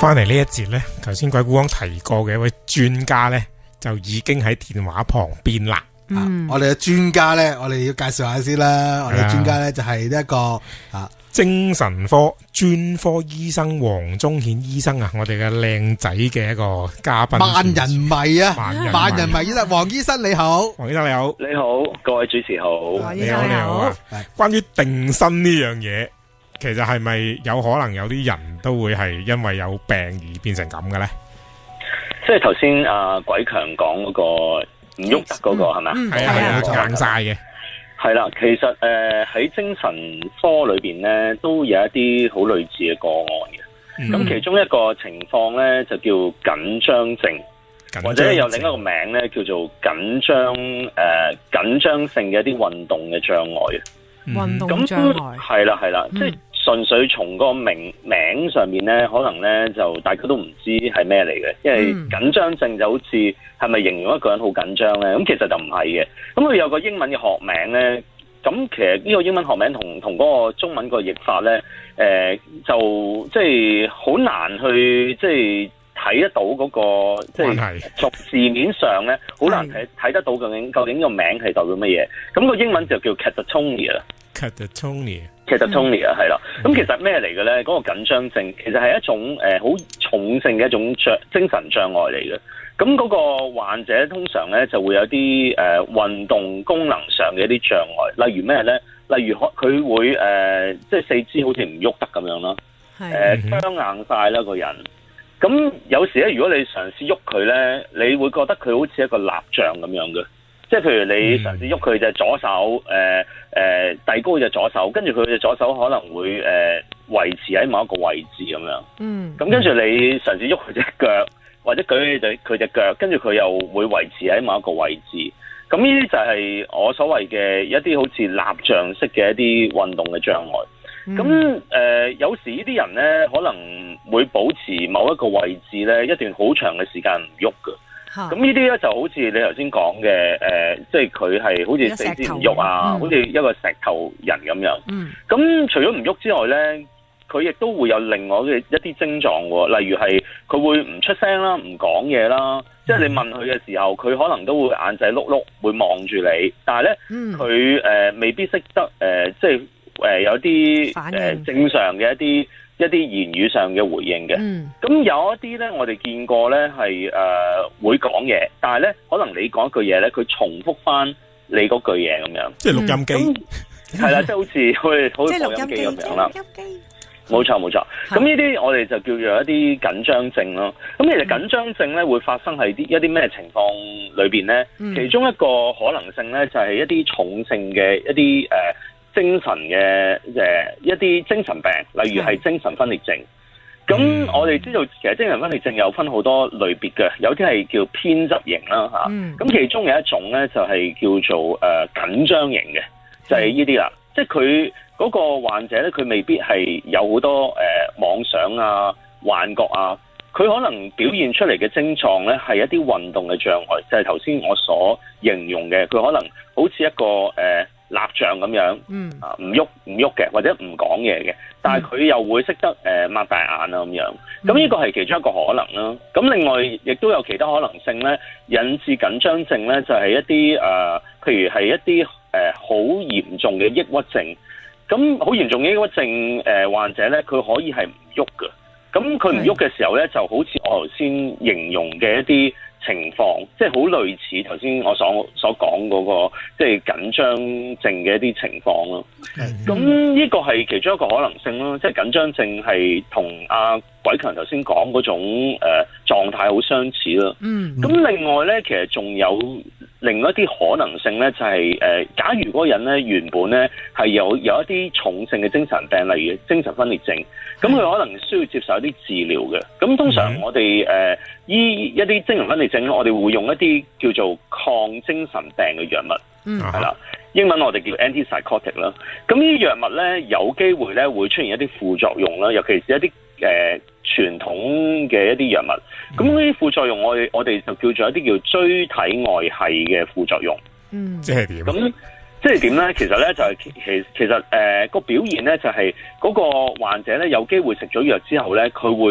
翻嚟呢一節呢，頭先鬼故王提過嘅一位專家呢，就已經喺電話旁邊啦。 嗯，我哋嘅專家呢，我哋要介紹下先啦。我哋專家呢，就係呢一個啊精神科專科醫生黃宗顯醫生啊，我哋嘅靚仔嘅一個嘉賓， 萬人迷啊， 萬人迷萬人迷醫生黃醫生你好， 黃醫生你好， 你好，各位主持好， 你好你好啊。關於定身呢樣嘢，其實係咪有可能有啲人都會係因為有病而變成咁嘅咧？ 即係頭先阿鬼強講嗰個唔喐得嗰個係咪？ 係啊係啊，硬晒嘅。 係啦，其實誒喺、呃、精神科裏邊咧，都有一啲好類似嘅個案嘅。咁、嗯、其中一個情況咧就叫緊張症， 緊張症或者有另一個名咧叫做緊張誒緊張性嘅一啲運動嘅障礙啊。 運動障礙係啦係啦，即係純粹從個名名上面咧，可能咧就大家都唔知係咩嚟嘅，因為緊張症就好似係咪形容一個人好緊張咧？咁其實就唔係嘅。咁佢有個英文嘅學名咧，咁其實呢個英文學名同同嗰個中文個譯法咧，誒、呃、就即係好難去即係睇得到嗰、那個即係從字面上咧，好難睇睇得到究竟究竟個名係代表乜嘢。咁、那個英文就叫 catatonia 啦。catatonia，catatonia 係啦。咁其實咩嚟嘅咧？嗰、那個緊張症其實係一種誒好、呃、重性嘅一種障精神障礙嚟嘅。咁嗰個患者通常咧就會有啲誒、呃、運動功能上嘅一啲障礙，例如咩咧？例如佢會誒、呃、即係四肢好似唔喐得咁樣啦，誒僵、呃、硬晒啦個人。咁有時咧，如果你嘗試喐佢咧，你會覺得佢好似一個蠟像咁樣嘅。即係譬如你嘗試喐佢隻左手，誒、呃、誒、呃、遞高隻左手，跟住佢隻左手可能會誒、呃、維持喺某一個位置咁樣。嗯。咁跟住你嘗試喐佢隻腳，或者舉起佢佢隻腳，跟住佢又會維持喺某一個位置。咁呢啲就係我所謂嘅一啲好似蠟像式嘅一啲運動嘅障礙。咁、嗯、誒、呃、有時呢啲人咧，可能會保持某一個位置咧一段好長嘅時間唔喐㗎。咁呢啲咧就好似你頭先講嘅誒，即係佢係好似四肢唔喐啊，好似一個石頭人咁樣。咁、嗯、除咗唔喐之外咧，佢亦都會有另外嘅一啲症狀喎，例如係佢會唔出聲啦，唔講嘢啦。即係你問佢嘅時候，佢可能都會眼仔碌碌，會望住你。但係咧，佢誒、呃、未必識得誒、呃，即係誒、呃、有啲誒、呃、正常嘅一啲一啲言語上嘅回應嘅。咁、嗯、有一啲咧，我哋見過咧係誒會講嘢，但係咧可能你講一句嘢咧，佢重複翻你嗰句嘢咁樣。即係錄音機，係、嗯、啦，即係好似好似錄音機咁樣啦。冇錯冇錯，咁呢啲我哋就叫做一啲緊張症咯。咁其實緊張症咧會發生喺啲一啲咩情況裏邊咧、嗯？其中一個可能性咧就係、是、一啲重性嘅一啲誒、呃、精神嘅誒、呃、一啲精神病，例如係精神分裂症。咁、嗯、我哋知道其實精神分裂症有分好多類別嘅，有啲係叫偏執型啦嚇。咁、嗯啊、其中有一種咧就係、是、叫做誒、呃、緊張型嘅，就係呢啲啦，即係佢。嗰、那個患者咧，佢未必係有好多誒、呃、妄想啊、幻覺啊，佢可能表現出嚟嘅症狀咧係一啲運動嘅障礙，就係頭先我所形容嘅，佢可能好似一個誒、呃、蠟像咁樣，嗯啊唔喐唔喐嘅，或者唔講嘢嘅，但係佢又會識得誒擘、呃、大眼啊咁樣，咁呢個係其中一個可能啦。咁另外亦都有其他可能性咧，引致緊張症咧就係、是、一啲誒、呃，譬如係一啲誒好嚴重嘅抑鬱症。咁好嚴重嘅抑鬱症誒、呃、患者咧，佢可以係唔喐嘅。咁佢唔喐嘅時候咧，就好似我頭先形容嘅一啲情況，即係好類似頭先我所所講嗰個即係緊張症嘅一啲情況咯。咁呢個係其中一個可能性咯，即係緊張症係同阿鬼強頭先講嗰種誒、呃、狀態好相似咯。嗯。咁另外咧，其實仲有另一啲可能性咧，就係、是、誒、呃，假如嗰個人咧原本咧係有有一啲重性嘅精神病，例如精神分裂症，咁佢可能需要接受一啲治療嘅。咁通常我哋誒醫一啲精神分裂症，我哋會用一啲叫做抗精神病嘅藥物，嗯，係啦，英文我哋叫 antipsychotic 啦。咁呢啲藥物咧有機會咧會出現一啲副作用啦，尤其是一啲誒傳統嘅一啲藥物。咁呢啲副作用我哋我哋就叫做一啲叫椎體外系嘅副作用。嗯，即係點？咁即係點咧？其實咧就係其其實誒個表現咧就係嗰個患者咧有機會食咗藥之後咧，佢會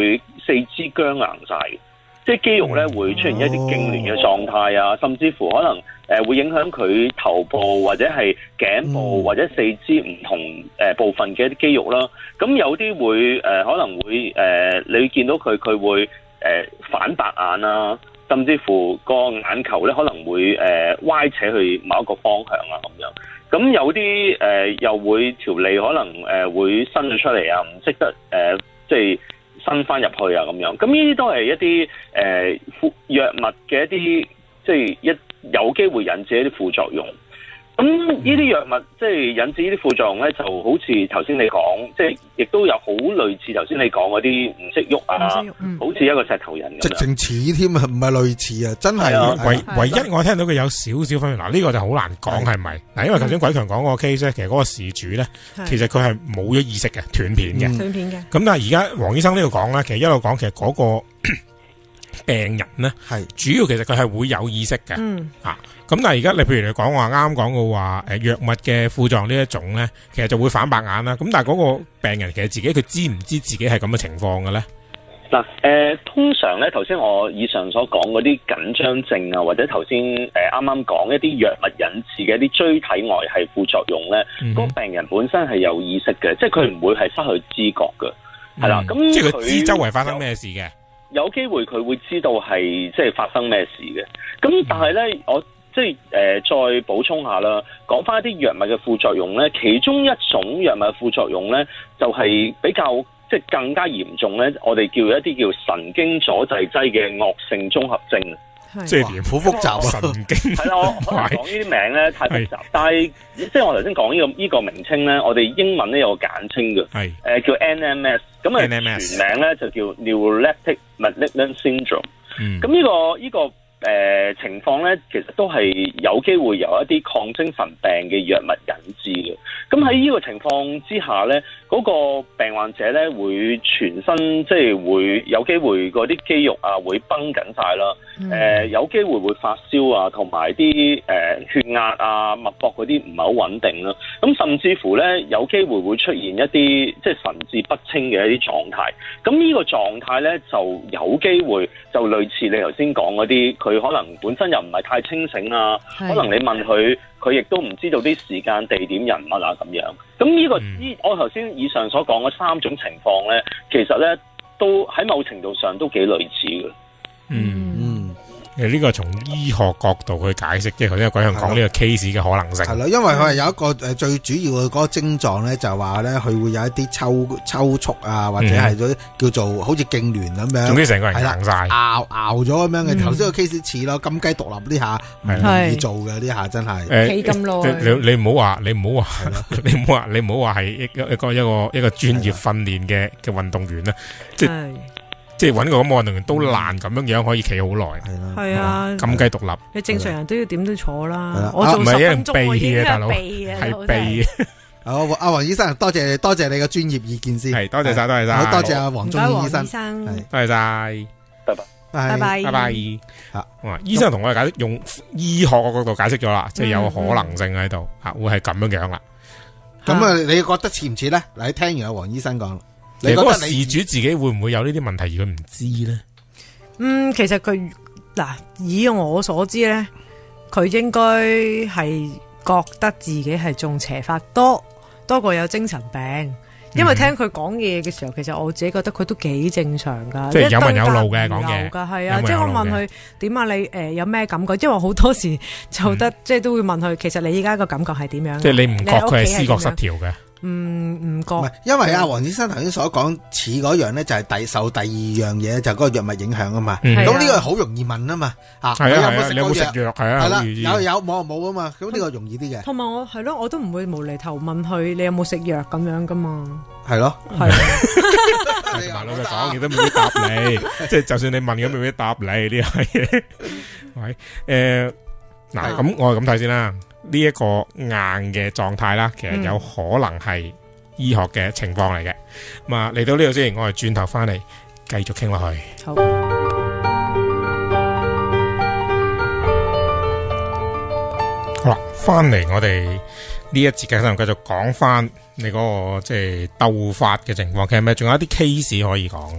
四肢僵硬晒嘅，即係肌肉咧會出現一啲痙攣嘅狀態啊，甚至乎可能誒、呃、會影響佢頭部或者係頸部或者四肢唔同誒、呃、部分嘅一啲肌肉啦。咁有啲會誒、呃、可能會誒、呃、你見到佢佢會誒、呃、反白眼啊，甚至乎個眼球咧可能會誒、呃、歪斜去某一個方向啊咁樣。咁有啲誒、呃、又會條脷可能誒、呃、會伸咗出嚟啊，唔識得誒、呃、即係伸翻入去啊咁樣。咁呢啲都係一啲誒副藥物嘅一啲即係一有機會引致一啲副作用。咁呢啲藥物即係引致呢啲副作用咧，就好似頭先你講，即係亦都有好類似頭先你講嗰啲唔識喐啊，嗯、好似一個石頭人咁樣。 直情似添啊，唔係類似啊，真係、啊。 唯唯一我聽到佢有少少分別，嗱呢個就好難講係咪？嗱，因為頭先鬼強講嗰個 case 咧，其實嗰個事主咧，其實佢係冇咗意識嘅，斷片嘅，斷片嘅。咁但係而家黃醫生呢度講咧，其實一路講其實嗰個病人咧，係主要其實佢係會有意識嘅，嗯啊。咁但係而家你譬如你講話啱啱講嘅話，誒藥物嘅副作用呢一種咧，其實就會反白眼啦。咁但係嗰個病人其實自己佢知唔知自己係咁嘅情況嘅咧？ 嗱，誒通常咧頭先我以上所講嗰啲緊張症啊，或者頭先誒啱啱講一啲藥物引致嘅一啲椎體外係副作用咧，嗯、嗰個病人本身係有意識嘅，即係佢唔會係失去知覺嘅，係啦、嗯。咁即係佢知周圍發生咩事嘅， 有機會佢會知道係即係發生咩事嘅。咁但係咧，我即係誒、呃，再補充下啦，講翻一啲藥物嘅副作用咧，其中一種藥物嘅副作用咧，就係、是、比較即係更加嚴重咧，我哋叫一啲叫神經阻滯劑嘅惡性綜合症。 即係好複雜啊！神經係啦，我可能講呢啲名咧太複雜，但係即係我頭先講呢個呢、這個名稱咧，我哋英文咧有個簡稱嘅，係誒、呃、叫 N M S， 咁啊全名咧就叫 Neuroleptic Malignant Syndrome。嗯，咁呢、這個呢、這個。誒、呃、情況咧，其實都係有機會由一啲抗精神病嘅藥物引致嘅。咁喺呢個情況之下咧，嗰、那個病患者咧會全身即係會有機會嗰啲肌肉啊會繃緊晒啦。誒、嗯呃、有機會會發燒啊，同埋啲誒血壓啊、脈搏嗰啲唔係好穩定啦。咁甚至乎咧有機會會出現一啲即係神志不清嘅一啲狀態。咁呢個狀態咧就有機會就類似你頭先講嗰啲。佢可能本身又唔係太清醒啊，可能你問佢，佢亦都唔知道啲時間、地點、人物啊咁樣。咁呢、呢個呢、嗯，我頭先以上所講嘅三種情況咧，其實咧都喺某程度上都幾類似嘅。 嗯。誒，呢個從醫學角度去解釋，即係頭先鬼強講呢個 case 嘅可能性。 係咯，因為佢係有一個誒最主要嘅嗰個症狀咧，就係話咧佢會有一啲抽抽搐啊，或者係嗰啲叫做好似痙攣咁樣。總之成個人硬晒，拗拗咗咁樣嘅。頭先個 case 似咯，金雞獨立呢下唔容易做嘅，呢下真係。 企咁耐。 你你唔好話，你唔好話，你唔好話，你唔好話係一個一個一個一個專業訓練嘅嘅運動員啦，即係。即係揾個咁嘅運動員都難咁樣樣可以企好耐， 係啊， 金雞獨立。 你正常人都要點都坐啦。我做十分鐘我已經係避嘅， 係避嘅。 好，阿黃醫生，多謝多謝你嘅專業意見先。 係，多謝晒，多謝晒。 好多謝阿黃宗醫生， 多謝晒， 拜拜， 拜拜， 拜拜。吓，醫生同我哋解釋，用醫學嘅角度解釋咗啦，即係有可能性喺度，吓會係咁樣樣啦。 咁啊，你覺得似唔似咧？嗱，你聽完阿黃醫生講。 你覺得個事主自己會唔會有呢啲問題而佢唔知咧？ 嗯，其實佢嗱，以我所知咧，佢應該係覺得自己係中邪法多多過有精神病。因為聽佢講嘢嘅時候，其實我自己覺得佢都幾正常噶， 即係有文有路嘅講嘢， 係啊。即係我問佢點啊，你誒有咩感覺？因為好多時就得即係都會問佢，其實你依家個感覺係點樣？ 即係你唔覺佢係思覺失調嘅？ 唔唔覺， 因為阿黃醫生頭先所講似嗰樣咧，就係第受第二樣嘢，就嗰個藥物影響啊嘛。咁呢個好容易問啊嘛。啊， 係啊，你有冇食藥？係啊， 係啦，有有冇冇啊嘛。咁呢個容易啲嘅。 同埋我係咯，我都唔會無厘頭問佢你有冇食藥咁樣噶嘛。 係咯， 係。 同埋老實講，亦都未必答你。即係就算你問咁，未必答你呢啲嘢。喂，誒，嗱，咁我係咁睇先啦。呢一個硬嘅狀態啦，其實有可能係醫學嘅情況嚟嘅。咁啊、嗯，嚟到呢度先，我哋轉頭翻嚟繼續傾落去。好，好啦，翻嚟我哋呢一節嘅新聞，繼續講翻你嗰、那個即係鬥法嘅情況。其實咪仲有一啲 case 可以講噶？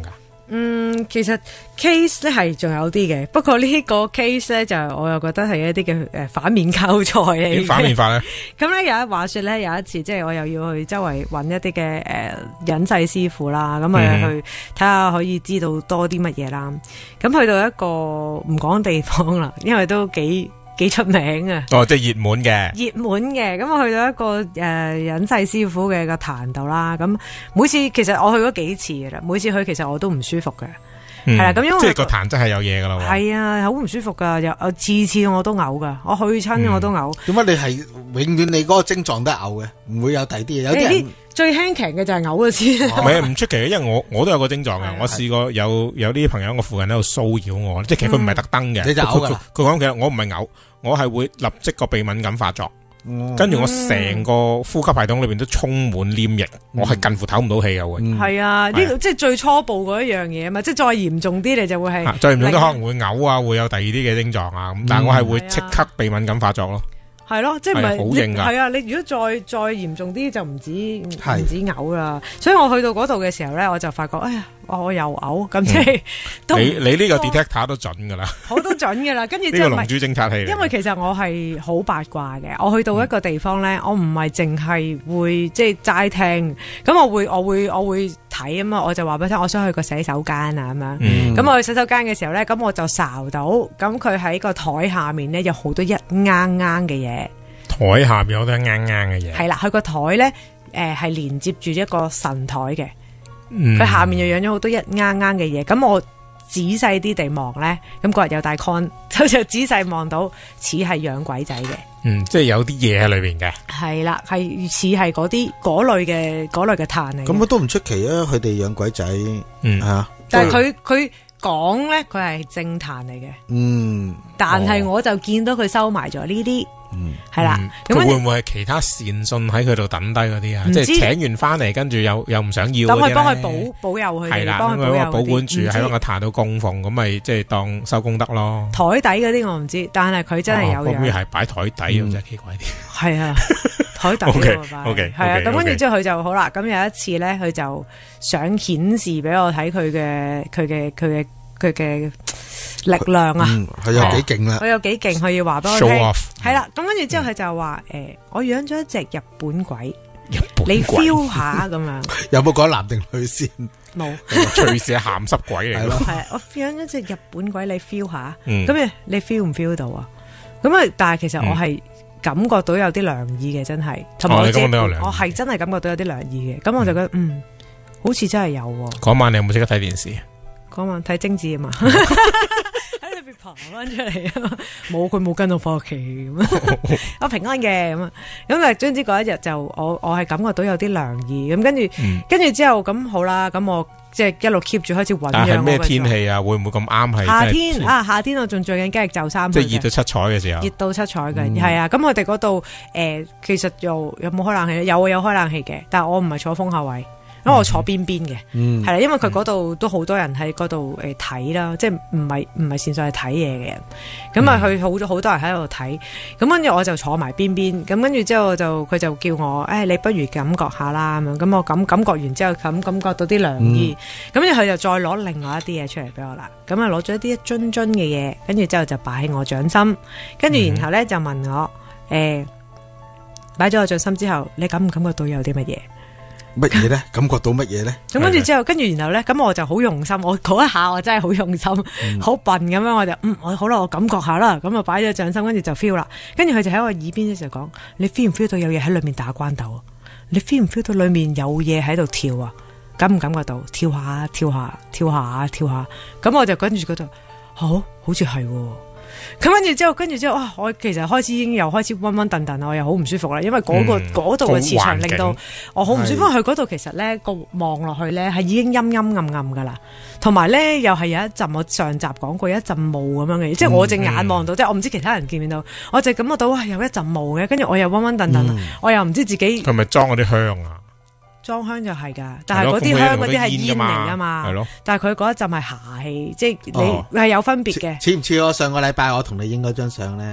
嗯，其實 case 咧係仲有啲嘅，不過呢個 case 咧就我又覺得係一啲嘅誒反面教材嚟嘅。 點反面法咧？ 咁咧有一話說咧，有一次即係我又要去周圍揾一啲嘅誒隱世師傅啦，咁啊去睇下可以知道多啲乜嘢啦。咁去到一個唔講地方啦，因為都幾幾出名啊。 哦，即係熱門嘅。 熱門嘅，咁我去到一個誒隱世師傅嘅個壇度啦。咁每次其實我去咗幾次噶啦，每次去其實我都唔舒服嘅。係啦，咁因為即係個壇真係有嘢噶啦。 係啊，好唔舒服噶，又次次我都嘔噶，我去親我都嘔。 點解你係永遠你嗰個症狀都係嘔嘅，唔會有第二啲嘢？有啲人最輕強嘅就係嘔嘅先。 唔係唔出奇嘅，因為我我都有個症狀嘅。我試過有有啲朋友喺我附近喺度騷擾我，即係其實佢唔係特登嘅。 你就嘔噶？ 佢講其實我唔係嘔，我係會立即個鼻敏感發作。跟住我成個呼吸系統裏邊都充滿黏液，我係近乎唞唔到氣嘅會。 係啊，呢個即係最初步嗰一樣嘢啊嘛，即係再嚴重啲你就會係。 再嚴重啲可能會嘔啊，會有第二啲嘅症狀啊，咁但係我係會即刻鼻敏感發作咯。 係咯，即係唔係好硬㗎。 係啊，你如果再再嚴重啲就唔止唔止嘔啦。所以我去到嗰度嘅時候咧，我就發覺，哎呀，我又嘔，咁即係都你你呢個 detector 都準㗎啦， 好都準㗎啦。跟住呢個龍珠偵察器。 因為其實我係好八卦嘅，我去到一個地方咧，我唔係淨係會即係齋聽，咁我會我會我會睇啊嘛，我就話俾你聽，我想去個洗手間啊咁樣。咁我去洗手間嘅時候咧，咁我就睄到，咁佢喺個台下面咧有好多一啱啱嘅嘢。 台下面有好多啱啱嘅嘢。 係啦，佢個台咧，誒係連接住一個神台嘅，佢下面又養咗好多一啱啱嘅嘢。咁我仔細啲地望咧，咁嗰日有帶 con，就就仔細望到似係養鬼仔嘅。 嗯，即係有啲嘢喺裏邊嘅。 係啦，係似係嗰啲嗰類嘅嗰類嘅炭嚟。 咁都唔出奇啊！佢哋養鬼仔，嗯啊， 但係佢佢講咧，佢係正炭嚟嘅。嗯，但係我就見到佢收埋咗呢啲。嗯，係啦， 佢會唔會係其他善信喺佢度等低嗰啲啊？即係請完翻嚟，跟住又又唔想要， 等佢幫佢保保佑佢，係啦，幫佢保佑保管住喺個壇度供奉，咁咪即係當收功德咯。 台底嗰啲我唔知，但係佢真係有樣。 會係擺台底咁真係奇怪啲。 係啊，台底喎 ，OK， 係啊，咁跟住之後佢就好啦。咁有一次咧，佢就想顯示俾我睇佢嘅佢嘅佢嘅佢嘅力量啊， 佢有幾勁啦， 佢有幾勁，佢要話俾我聽，係啦。咁跟住之後佢就話誒，我養咗一隻日本鬼，你 feel 下咁樣。 有冇講男定女先？ 冇， 隨時係鹹濕鬼嚟咯。 係啊，我養咗隻日本鬼，你 feel 下，咁你 feel 唔 feel 到啊？咁啊，但係其實我係感覺到有啲涼意嘅，真係，同埋我我係真係感覺到有啲涼意嘅。咁我就覺得嗯，好似真係有。嗰晚你有冇即刻睇電視？ 嗰晚睇精子啊嘛，喺裏邊爬翻出嚟啊！冇，佢冇跟我翻屋企咁，我平安嘅咁啊。咁啊，總之嗰一日就我我係感覺到有啲涼意咁，跟住跟住之後咁好啦，咁我即係一路 keep 住開始醞釀。 但係咩天氣啊？會唔會咁啱係夏天啊？夏天我仲着緊雞翼袖衫， 即係熱到七彩嘅時候， 熱到七彩嘅係啊。咁我哋嗰度誒，其實又有冇開冷氣咧？有有開冷氣嘅，但係我唔係坐風口位。因為我坐邊邊嘅，係啦、嗯，因為佢嗰度都好多人喺嗰度誒睇啦，即係唔係唔係線上去睇嘢嘅人，咁啊佢好咗好多人喺度睇，咁跟住我就坐埋邊邊，咁跟住之後就佢就叫我，誒、哎、你不如感覺下啦咁樣，咁我感感覺完之後咁感覺到啲涼意，咁跟住佢就再攞另外一啲嘢出嚟俾我啦，咁啊攞咗一啲一樽樽嘅嘢，跟住之後就擺喺我掌心，跟住然後咧就問我，誒擺咗我掌心之後，你感唔感覺到有啲乜嘢？ 乜嘢咧？感覺到乜嘢咧？ 咁跟住之後，跟住然後咧，咁我就好用心，我嗰一下我真係好用心，好、嗯、笨咁樣，我就嗯，我好啦，我感覺下啦，咁啊擺咗掌心，跟住就 feel 啦，跟住佢就喺我耳邊嘅時候講，你 feel 唔 feel 到有嘢喺裏面打關鬥啊？你 feel 唔 feel 到裏面有嘢喺度跳啊？感唔感覺到？跳下跳下跳下跳下，咁我就跟住嗰度，好，好似係。咁跟住之後，跟住之後，哇！我其實開始已經又開始暈暈沌沌，我又好唔舒服啦。因為嗰、嗰個嗰度嘅磁場令到我好唔舒服。因為佢嗰度其實咧個望落去咧係已經陰陰暗暗噶啦，同埋咧又係有一陣我上集講過一陣霧咁樣嘅，嗯、即係我隻眼望到，嗯、即係我唔知其他人見唔見到，我就感覺到哇有一陣霧嘅，跟住我又暈暈沌沌，嗯、我又唔知自己佢咪裝嗰啲香啊？ 裝香就係噶，但係嗰啲香嗰啲係煙嚟噶嘛，係咯。但係佢嗰一陣係霞氣，即係你係有分別嘅。 似唔似我上個禮拜我同你影嗰張相咧？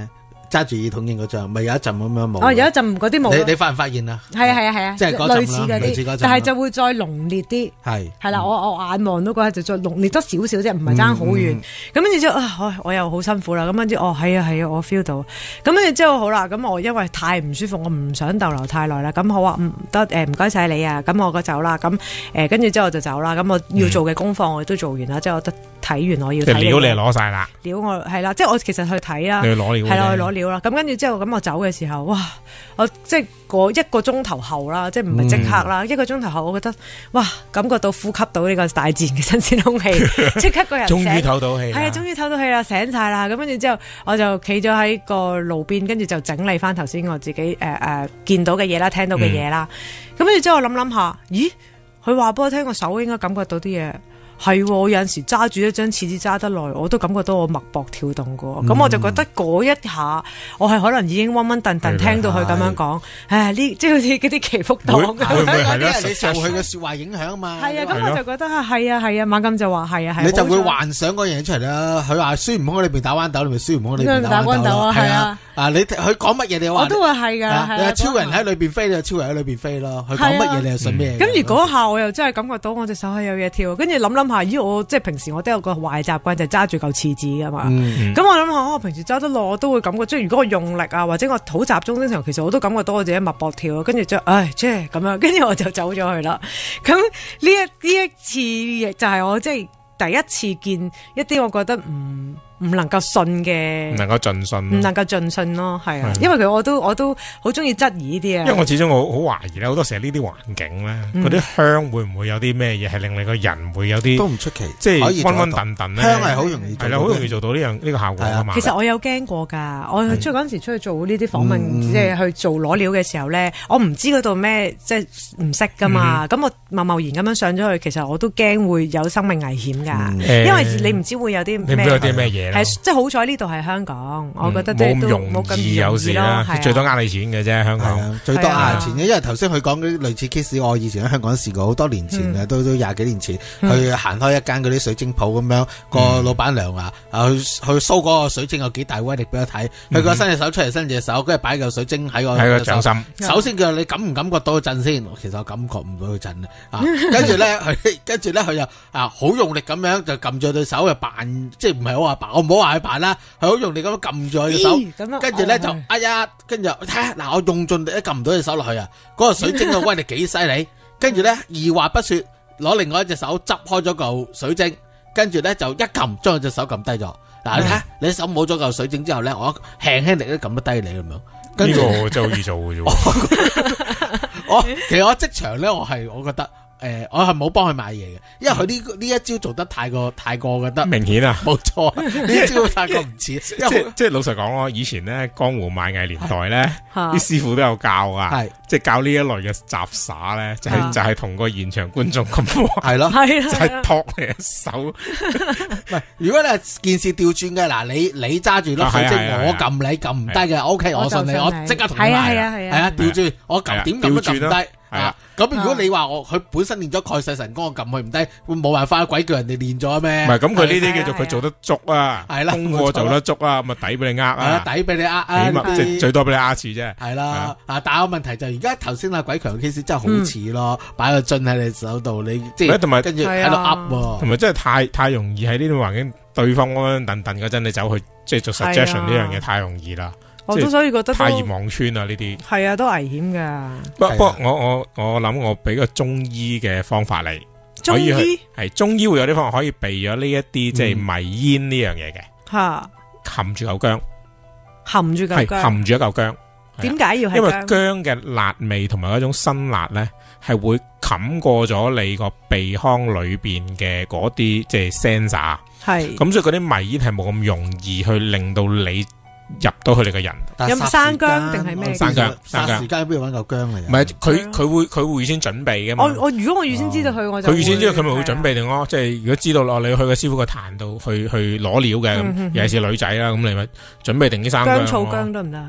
揸住耳筒影嗰張，咪有一陣咁樣冇。 哦，有一陣嗰啲冇。 你你發唔發現啊？ 係啊係啊係啊， 即係嗰陣啦類似嗰類似嗰陣， 啲但係就會再濃烈啲。 係係啦，我我眼望到嗰下就再濃烈多少少啫，唔係爭好遠。咁跟住之後啊，我我又好辛苦啦。咁跟住哦，係啊係啊，我 feel 到。咁跟住之後好啦，咁我因為太唔舒服，我唔想逗留太耐啦。咁好啊，唔得誒，唔該晒你啊。咁我個走啦。咁誒跟住之後我就走啦。咁我要做嘅功課我都做完啦，即係我得睇完我要睇。 即係料你係攞晒啦。 料我係啦，即係我其實去睇啦。 你去攞料。 係啦，去攞料啦。咁跟住之後咁我走嘅時候，哇！我即係嗰一個鐘頭後啦，即係唔係即刻啦，一個鐘頭後，我覺得哇，感覺到呼吸到呢個大自然嘅新鮮空氣，即刻個人終於唞到氣， 係啊，終於唞到氣啦，醒晒啦。咁跟住之後，我就企咗喺個路邊，跟住就整理翻頭先我自己誒誒、呃呃、見到嘅嘢啦，聽到嘅嘢啦。咁跟住之後，我諗諗下，咦？佢話俾我聽，我手應該感覺到啲嘢。係，我有陣時揸住一張廁紙揸得耐，我都感覺到我脈搏跳動噶。咁、嗯、我就覺得嗰一下，我係可能已經溫溫頓頓聽到佢咁樣講，唉，呢即係好似嗰啲祈福黨咁樣嗰啲， 你受佢嘅說話影響嘛。 係啊，咁我就覺得係啊係啊，猛咁就話係啊係。你就會幻想嗰樣嘢出嚟啦。佢話孫悟空喺裏邊打彎斗，你咪孫悟空喺裏邊打彎斗咯。係啊，啊你佢講乜嘢你話？我都會係噶。 你話超人喺裏邊飛，你就超人喺裏邊飛咯。佢講乜嘢你就信咩？ 咁而嗰下我又真係感覺到我隻手係有嘢跳，跟住諗諗下，咦我即係。平時我都有個壞習慣就係揸住嚿廁紙噶嘛，咁、嗯、我諗下，我平時揸得耐，我都會感覺，即係如果我用力啊，或者我好集中精神，其實我都感覺到我自己脈搏跳，跟住就，唉，即係咁樣，跟住我就走咗去啦。咁呢一呢一次亦就係我即係第一次見一啲我覺得唔。唔能夠信嘅， 唔能夠盡信， 唔能夠盡信咯，係啊，因為佢我都我都好中意質疑呢啲啊。 因為我始終我好懷疑咧，好多時候呢啲環境咧，嗰啲香會唔會有啲咩嘢係令你個人會有啲都唔出奇， 即係溫溫頓頓咧。 香係好容易係啦，好容易做到呢樣呢個效果啊嘛。 其實我有驚過㗎，我出嗰陣時出去做呢啲訪問，即係去做攞料嘅時候咧，我唔知嗰度咩，即係唔識㗎嘛。咁我貿貿然咁樣上咗去，其實我都驚會有生命危險㗎，因為你唔知會有啲咩， 你唔知有啲咩嘢係即係好彩。呢度係香港，我覺得都冇咁容易有事啦，最多呃你錢嘅啫，香港最多呃錢嘅，因為頭先佢講嗰啲類似 case，我以前喺香港試過好多年前嘅，都都廿幾年前去行開一間嗰啲水晶鋪咁樣，個老闆娘啊，去去 show 嗰個水晶有幾大威力俾我睇，佢個伸隻手出嚟，伸隻手，跟住擺嚿水晶喺個喺個掌心。 首先叫你感唔感覺到佢震先？其實我感覺唔到佢震啊，跟住咧佢跟住咧佢就啊好用力咁樣就撳住對手，就扮即係唔係好話扮，我唔好話佢扮啦。佢好用力咁樣撳住佢隻手，跟住咧就哎呀，跟住睇下嗱，我用盡力都撳唔到隻手落去啊！嗰個水晶嘅威力幾犀利，跟住咧二話不說，攞另外一隻手執開咗嚿水晶，跟住咧就一撳將佢隻手撳低咗。嗱，你睇下你手冇咗嚿水晶之後咧，我輕輕力都撳得低你咁樣。跟住呢個真係好易做嘅啫。 我其實我即場咧，我係我覺得。誒、呃，我係冇幫佢買嘢嘅，因為佢呢呢一招做得太過太過，覺得明顯啊， 冇錯，呢一招太過唔似。即係即係老實講咯，以前咧江湖賣藝年代咧，啲師傅都有教噶，即係教呢一類嘅雜耍咧，就係就係同個現場觀眾咁係咯， 就係托你一手。 唔係，如果你係件事調轉嘅，嗱，你你揸住粒水晶，我撳你撳唔低嘅，O K，我信你，我即刻同你買。係啊係啊係啊，調轉我撳點撳都撳唔低。係啊，咁如果你話我佢本身練咗蓋世神功，我撳佢唔低，會冇辦法，鬼叫人哋練咗咩？唔係，咁佢呢啲叫做佢做得足啊， 係啦， 功課做得足啊，咪抵俾你呃啊， 抵俾你呃啊， 即係最多俾你呃次啫。 係啦，啊，但係個問題就係而家頭先阿鬼強嘅 case 真係好似咯，擺個樽喺你手度，你即係同埋跟住喺度噏， 同埋真係太太容易喺呢種環境，對方安安頓頓嗰陣，你走去即係做 suggestion 呢樣嘢太容易啦。 我都所以覺得太易望穿啊！呢啲係啊，都危險噶。 不不過我我我諗我俾個中醫嘅方法嚟， 中醫係中醫會有啲方法可以避咗呢一啲即係迷煙呢樣嘢嘅。吓，含住嚿薑， 含住嚿薑， 含住一嚿薑。點解要係？ 因為薑嘅辣味同埋嗰種辛辣咧，係會冚過咗你個鼻腔裏邊嘅嗰啲即係 sensor。係咁，所以嗰啲迷煙係冇咁容易去令到你入到佢哋嘅人， 有生薑定係咩？ 生薑， 生薑。時間邊度揾嚿薑嚟？ 唔係佢佢會佢會預先準備嘅嘛。 我我如果我預先知道佢，我就佢預先知道佢咪會準備定咯。即係如果知道咯，你去個師傅個壇度去去攞料嘅，尤其是女仔啦，咁你咪準備定啲生薑。 薑醋薑得唔得？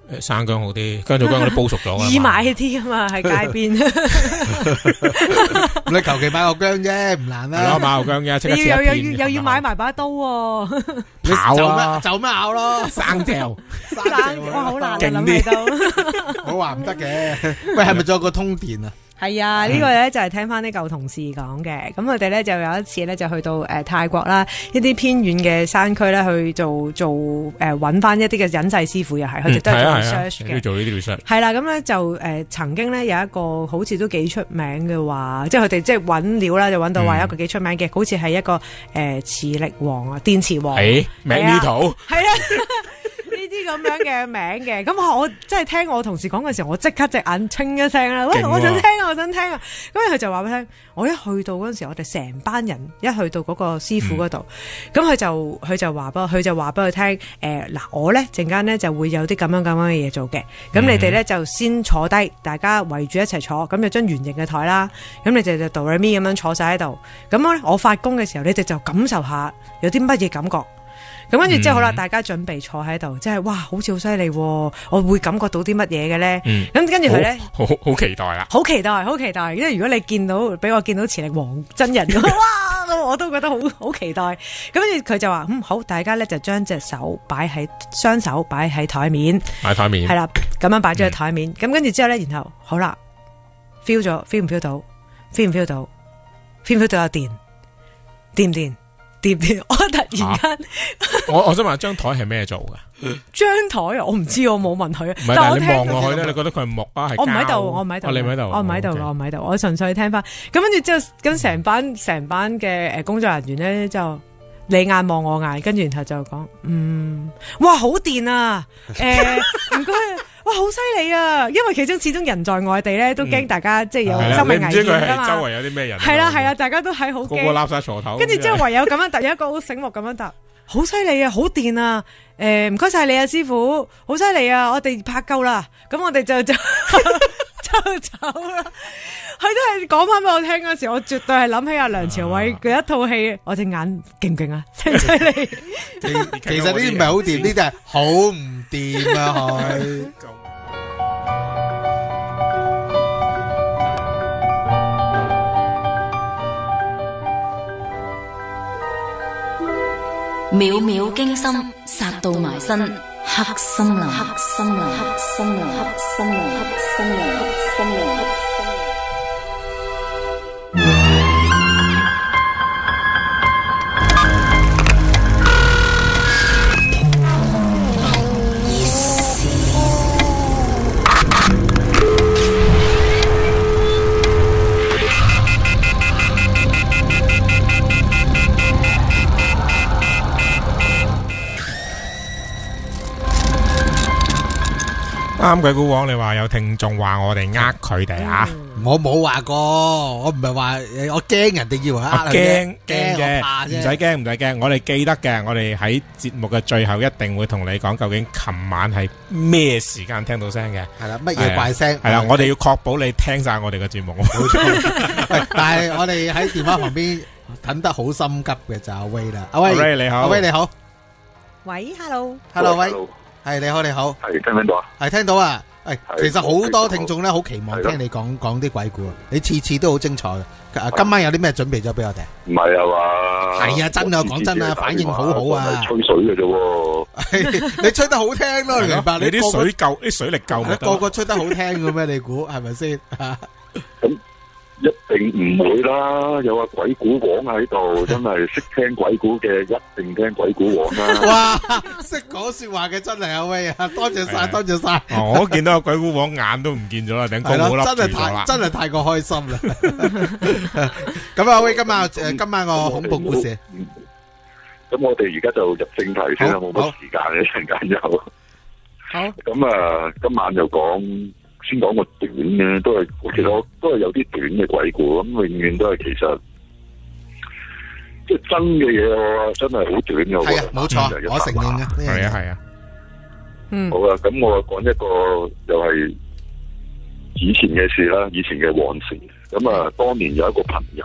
誒生薑好啲，薑做薑嗰啲煲熟咗啊， 易買啲啊嘛，喺街邊。 你求其買個薑啫，唔難啦。 攞買個薑啫，即刻切一你要又片要又要買埋把刀喎， 你炒就啊咩就咩咬咯， 生嚼， 生生哇好難啊， 勁諗起都。 我話唔得嘅。喂，係咪仲有個通電啊？ 係啊，呢、這個咧就係聽翻啲舊同事講嘅，咁佢哋咧就有一次咧就去到誒、呃、泰國啦，一啲偏遠嘅山區咧去做做誒揾翻一啲嘅隱世師傅，又係佢哋都係做 research 嘅， 要做呢啲 research。 係啦，咁咧就誒、呃、曾經咧有一個好似都幾出名嘅話，即係佢哋即係揾料啦，就揾到話有一個幾出名嘅，嗯、好似係一個誒、呃、磁力王啊，電磁王， 誒名呢圖係啊。呢啲咁樣嘅名嘅，咁我即係聽我同事講嘅時候，我即刻隻眼清一聲啦，喂，我想聽啊，我想聽啊，咁佢就話俾我聽，我一去到嗰陣時，我哋成班人一去到嗰個師傅嗰度，咁佢、嗯、就佢就話俾佢就話俾佢聽，誒、呃、嗱，我咧陣間咧就會有啲咁樣咁樣嘅嘢做嘅，咁你哋咧就先坐低，大家圍住一齊坐，咁就張圓形嘅台啦，咁你哋就哆來咪咁樣坐晒喺度，咁咧我發功嘅時候，你哋就感受下有啲乜嘢感覺。咁跟住之後好啦，大家準備坐喺度，即係哇，好似好犀利，我會感覺到啲乜嘢嘅咧？咁跟住佢咧， 好好期待啦， 好期待，好期待，因為如果你見到俾我見到磁力王真人，哇，我都覺得好好期待。咁跟住佢就話，嗯，好，大家咧就將隻手擺喺雙手擺喺台面， 擺台面， 係啦，咁樣擺咗喺台面。咁跟住之後咧，然後好啦 ，feel 咗 feel 唔 feel 到 feel 唔 feel 到 feel 唔 feel 到有電，電唔電？掂掂，我突然間、啊， 我我想問張台係咩做噶？ 張台啊，我唔知，我冇問佢。 唔係，但係你望落去咧，你覺得佢係木啊？係我唔喺度，我唔喺度， 你唔喺度， 我唔喺度，我唔喺度，我純粹聽翻。咁跟住之後，咁成班成班嘅誒工作人員咧就你眼望我眼，跟住然後就講，嗯，哇，好電啊！誒，唔該。哇，好犀利啊！因為其中始終人在外地咧，都驚大家、嗯、即係有生命危險㗎嘛。 周圍有啲咩人？ 係啦係啦，大家都係好驚。 個個攬晒鋤頭。 跟住之後唯有咁樣答，有一個好醒目咁樣答，好犀利啊，好電啊！誒、呃，唔該晒你啊，師傅，好犀利啊！我哋拍夠啦，咁我哋就就就走啦。佢都係講翻俾我聽嗰時，我絕對係諗起阿梁朝偉嘅一套戲，啊、我隻眼勁唔勁啊？犀唔犀利？ 其實呢啲唔係好掂，呢啲係好唔掂啊！佢。 秒秒驚心，殺到埋身，黑森林，黑森林，黑森林，黑森林，黑森林，黑森林，黑森林。 啱鬼古王，你話有聽眾話我哋呃佢哋啊？ 我冇話過，我唔係話我驚人哋以為呃佢驚驚嘅， 唔使驚唔使驚，我哋記得嘅，我哋喺節目嘅最後一定會同你講究竟琴晚係咩時間聽到聲嘅。 係啦，乜嘢怪聲？ 係啦，我哋要確保你聽晒我哋嘅節目。 冇錯，但係我哋喺電話旁邊等得好心急嘅就阿威啦。阿威你好，阿威你好， 喂 ，hello，hello 威。係你好，你好， 係聽唔聽到啊？ 係聽到啊！誒，其實好多聽眾咧，好期望聽你講講啲鬼故啊！你次次都好精彩嘅。今晚有啲咩準備咗俾我哋？ 唔係啊嘛？ 係啊，真啊，講真啊，反應好好啊！ 吹水嘅啫， 你吹得好聽咯，明白？ 你啲水夠，啲水力夠咪得？ 個個吹得好聽嘅咩？你估係咪先？ 咁一定唔會啦！有個鬼故王喺度，真係識聽鬼故嘅，一定聽鬼故王啦！ 哇，識講說話嘅真係阿威啊！多謝晒，多謝晒！ 我見到個鬼故王眼都唔見咗啦，頂高帽笠住咗啦！ 真係太過開心啦！咁阿威，今晚誒，今晚個恐怖故事。 咁我哋而家就入正題先啦，冇乜時間嘅，陣間有。 好。 咁啊，今晚就講。先講個短嘅，都係其實我都係有啲短嘅鬼故，咁永遠都係其實即係真嘅嘢，真係好短嘅。 係啊，冇錯，我承認嘅。 係啊，係啊。 嗯。 好啊，咁我講一個又係以前嘅事啦，以前嘅往事。咁啊，當年有一個朋友，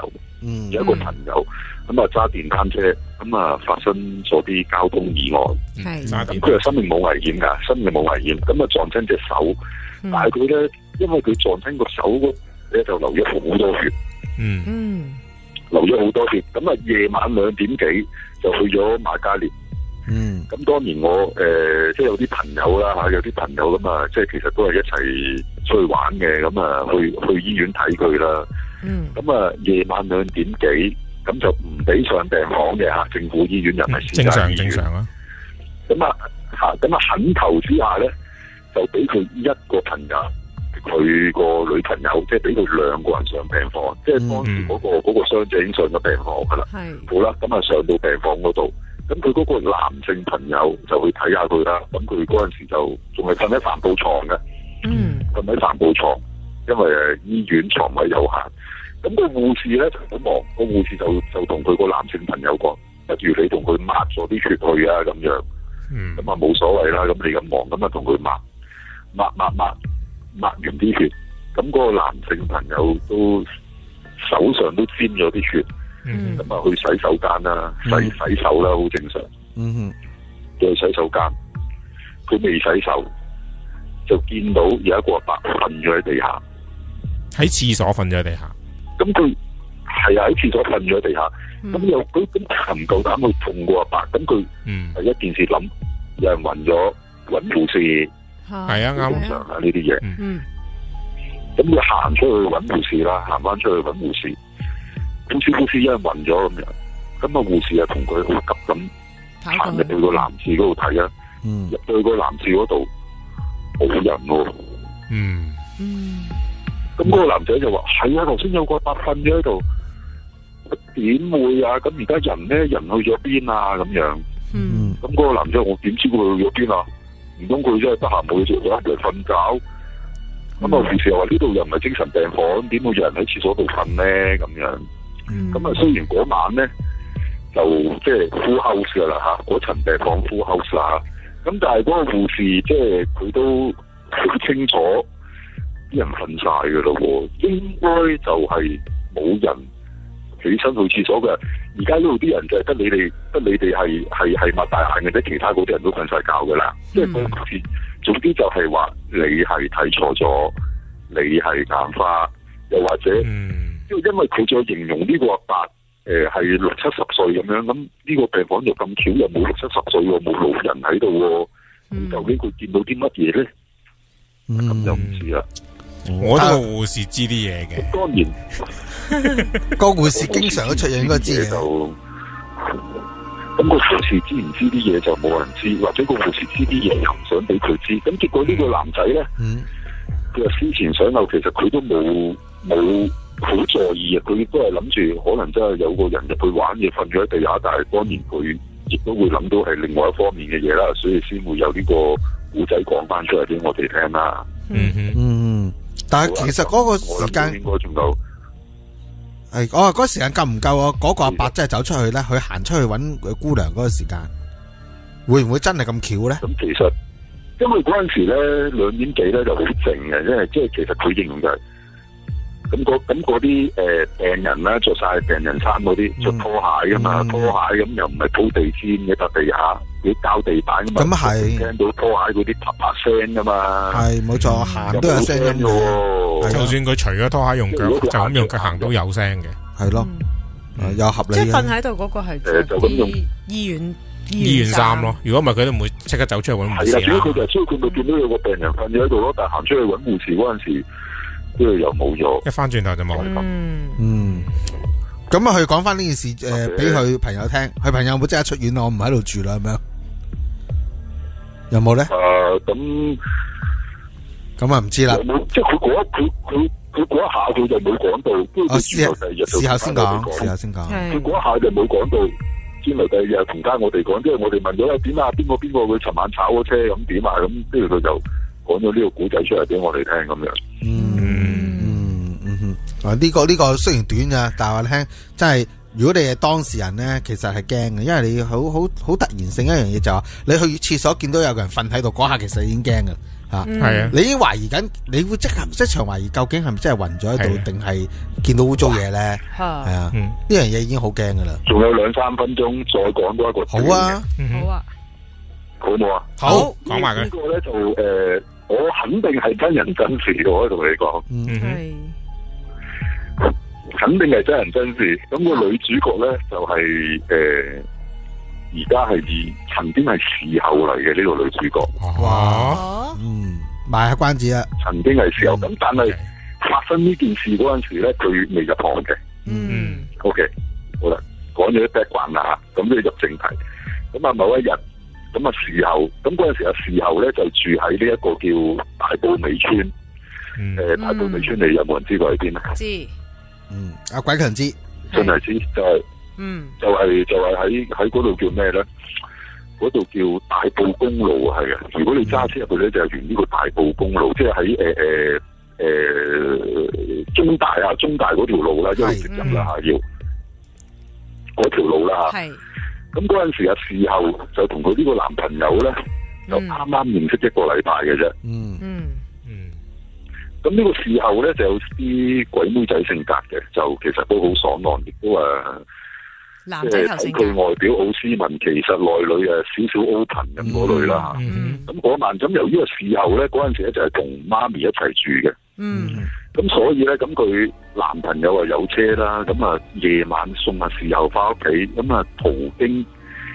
嗯， 有一個朋友咁啊揸電單車，咁啊發生咗啲交通意外， 係咁佢係生命冇危險噶，生命冇危險，咁啊撞親隻手， 嗯但係佢咧因為佢撞親個手嗰咧就流咗好多血， 嗯嗯流咗好多血，咁啊夜晚兩點幾就去咗瑪嘉烈。 嗯， 咁當然我誒、呃、即係有啲朋友啦嚇，有啲朋友咁啊，即係其實都係一齊出去玩嘅，咁啊去去醫院睇佢啦。 嗯， 咁啊夜晚兩點幾，咁就唔俾上病房嘅嚇，政府醫院又唔係私正常家醫院正常啊。 咁啊嚇，咁啊懇求之下咧，就俾佢一個朋友，佢個女朋友，即係俾佢兩個人上病房，即係當時嗰、個嗰、個傷者已經上咗病房噶啦。 係好啦，咁啊上到病房嗰度。咁佢嗰個男性朋友就去睇下佢啦，咁佢嗰陣時就仲係瞓喺帆布床嘅， 嗯， 瞓喺帆布床，因為誒醫院床位有限，咁、個護士咧就好忙，個護士就就同佢個男性朋友講，不如你同佢抹咗啲血去啊咁樣， 嗯， 咁啊冇所謂啦，咁你咁忙，咁啊同佢抹抹抹抹抹完啲血，咁、個男性朋友都手上都沾咗啲血。 嗯咁啊去洗手間啦，洗嗯洗手啦，好正常。 嗯哼， 去洗手間，佢未洗手，就見到有一個阿伯瞓咗喺地下。 喺廁所瞓咗喺地下。 咁佢係啊喺廁所瞓咗喺地下。咁、 嗯又佢咁唔夠膽去碰個阿伯，咁佢嗯， 第一件事諗，有人暈咗，揾護士， 係啊啱正常啊呢啲嘢。 嗯咁佢行出去揾護士啦，行翻出去揾護士。護士護士有人暈咗咁樣，咁啊護士啊同佢好急咁行入去個男廁嗰度睇啊， 嗯入到去個男廁嗰度冇人喎。 嗯嗯咁嗰個男仔就話：係啊，頭先有個伯瞓咗喺度，點會啊？咁而家人咧，人去咗邊啊？咁樣， 嗯咁嗰個男仔我點知佢去咗邊啊？唔通佢真係得閒冇嘢做，就一嚟瞓覺？咁啊護士又話呢度又唔係精神病房，點會有人喺廁所度瞓咧？咁樣，咁啊雖然嗰晚咧就即係 full house 噶啦嚇，嗰層病房 full house 啦嚇，咁但係嗰個護士即係佢都好清楚。啲人瞓晒㗎咯喎，應該就係冇人起身去廁所嘅。而家呢度啲人就係得你哋，得你哋係係係擘大眼嘅啫，其他嗰啲人都瞓晒覺㗎啦。即係嗰次，總之就係話你係睇錯咗，你係眼花，又或者， 嗯， 因為因為佢再形容呢個阿伯誒係六七十歲咁樣，咁呢個病房就咁巧又冇六七十歲喎，冇老人喺度喎，咁究竟佢見到啲乜嘢咧？咁就唔知啦。 我都個護士知啲嘢嘅， 當然個護士經常都出嘢，應該知嘅。 就咁個護士知唔知啲嘢就冇人知，或者個護士知啲嘢又唔想俾佢知。咁結果呢個男仔咧，佢話思前想後，其實佢都冇冇好在意啊。佢都係諗住可能真係有個人入去玩嘢，瞓咗喺地下，但係當然佢亦都會諗到係另外一方面嘅嘢啦，所以先會有呢個故仔講翻出嚟俾我哋聽啦。 嗯哼， 嗯。但係其實嗰個時間應該仲夠係，我話嗰個時間夠唔夠啊？嗰個阿伯真係走出去咧，佢行出去揾佢姑娘嗰個時間，會唔會真係咁巧咧？ 咁其實因為嗰陣時咧兩點幾咧就好靜嘅，因為即係其實佢形容就係咁嗰咁嗰啲誒病人咧着晒病人衫嗰啲着拖鞋噶嘛， 嗯、 拖鞋咁又唔係鋪地氈嘅笪地下。佢膠地板咁嘛，咁係聽到拖鞋嗰啲啪啪聲噶嘛， 係冇錯，行都有聲音嘅。 就算佢除咗拖鞋用腳，就咁用腳行都有聲嘅， 係咯，有合理。 即係瞓喺度嗰個係誒，就咁用醫院醫院衫咯。如果唔係，佢都唔會即刻走出去揾護士啦。 係啊，所以佢就所以佢咪見到有個病人瞓咗喺度咯，但係行出去揾護士嗰陣時，跟住又冇咗。 一翻轉頭就冇。 嗯嗯。咁啊，佢講翻呢件事誒，俾佢朋友聽，佢朋友有冇即刻出院啊？我唔喺度住啦，咁樣。有冇咧？ 誒，咁咁啊唔知啦。 即係佢嗰一佢佢佢嗰一下佢就冇講到，跟住事後第二日就事後先講，事後先講。 佢嗰一下就冇講到，先嚟第二日同翻我哋講，即係我哋問咗點啊，邊個邊個佢尋晚炒咗車咁點啊，咁跟住佢就講咗呢個古仔出嚟俾我哋聽咁樣。 嗯嗯嗯哼，啊呢個呢個雖然短咋，但係話聽真係。如果你係當事人咧，其實係驚嘅，因為你好好好突然性一樣嘢就話，你去廁所見到有個人瞓喺度，嗰下其實已經驚嘅， 吓， 係啊， 你已經懷疑緊，你會即刻即場懷疑究竟係咪真係暈咗喺度，定係見到污糟嘢咧？係啊，呢樣嘢已經好驚噶啦。 仲有兩三分鐘，再講多一個。 好啊， 好啊， 好冇啊？ 好， 講埋佢。 呢個咧就誒，我肯定係真人真事嘅，我同你講。 係。 肯定係真人真事。咁個女主角咧就係誒，而家係而曾經係事後嚟嘅呢個女主角。 哇，嗯，賣下關子啦。 曾經係事後，咁但係發生呢件事嗰陣時咧，佢未入行嘅。 嗯。 OK，好啦，講咗啲 background啦，咁都要入正題。咁啊，某一日，咁啊事後，咁嗰陣時啊事後咧就住喺呢一個叫大埔尾村。誒，大埔尾村你有冇人知道喺邊啊？ 知。 嗯，阿鬼強知， 真係知，就係， 嗯， 就係就係喺喺嗰度叫咩咧？嗰度叫大埔公路啊，係啊！如果你揸車入去咧，就係沿呢個大埔公路，即係喺誒誒誒中大啊，中大嗰條路啦，因為直入啦嚇要嗰條路啦嚇。係。咁嗰陣時啊，事後就同佢呢個男朋友咧，就啱啱認識一個禮拜嘅啫。 嗯嗯。 咁呢個時候咧就有啲鬼妹仔性格嘅，就其實都好爽朗，亦都誒，即係睇佢外表好斯文，其實內裏誒少少 open 咁嗰類啦嚇。咁嗰晚咁由於個時候咧嗰陣時咧就係同媽咪一齊住嘅。 嗯。 咁所以咧咁佢男朋友啊有車啦，咁啊夜晚送下時候翻屋企，咁啊途經。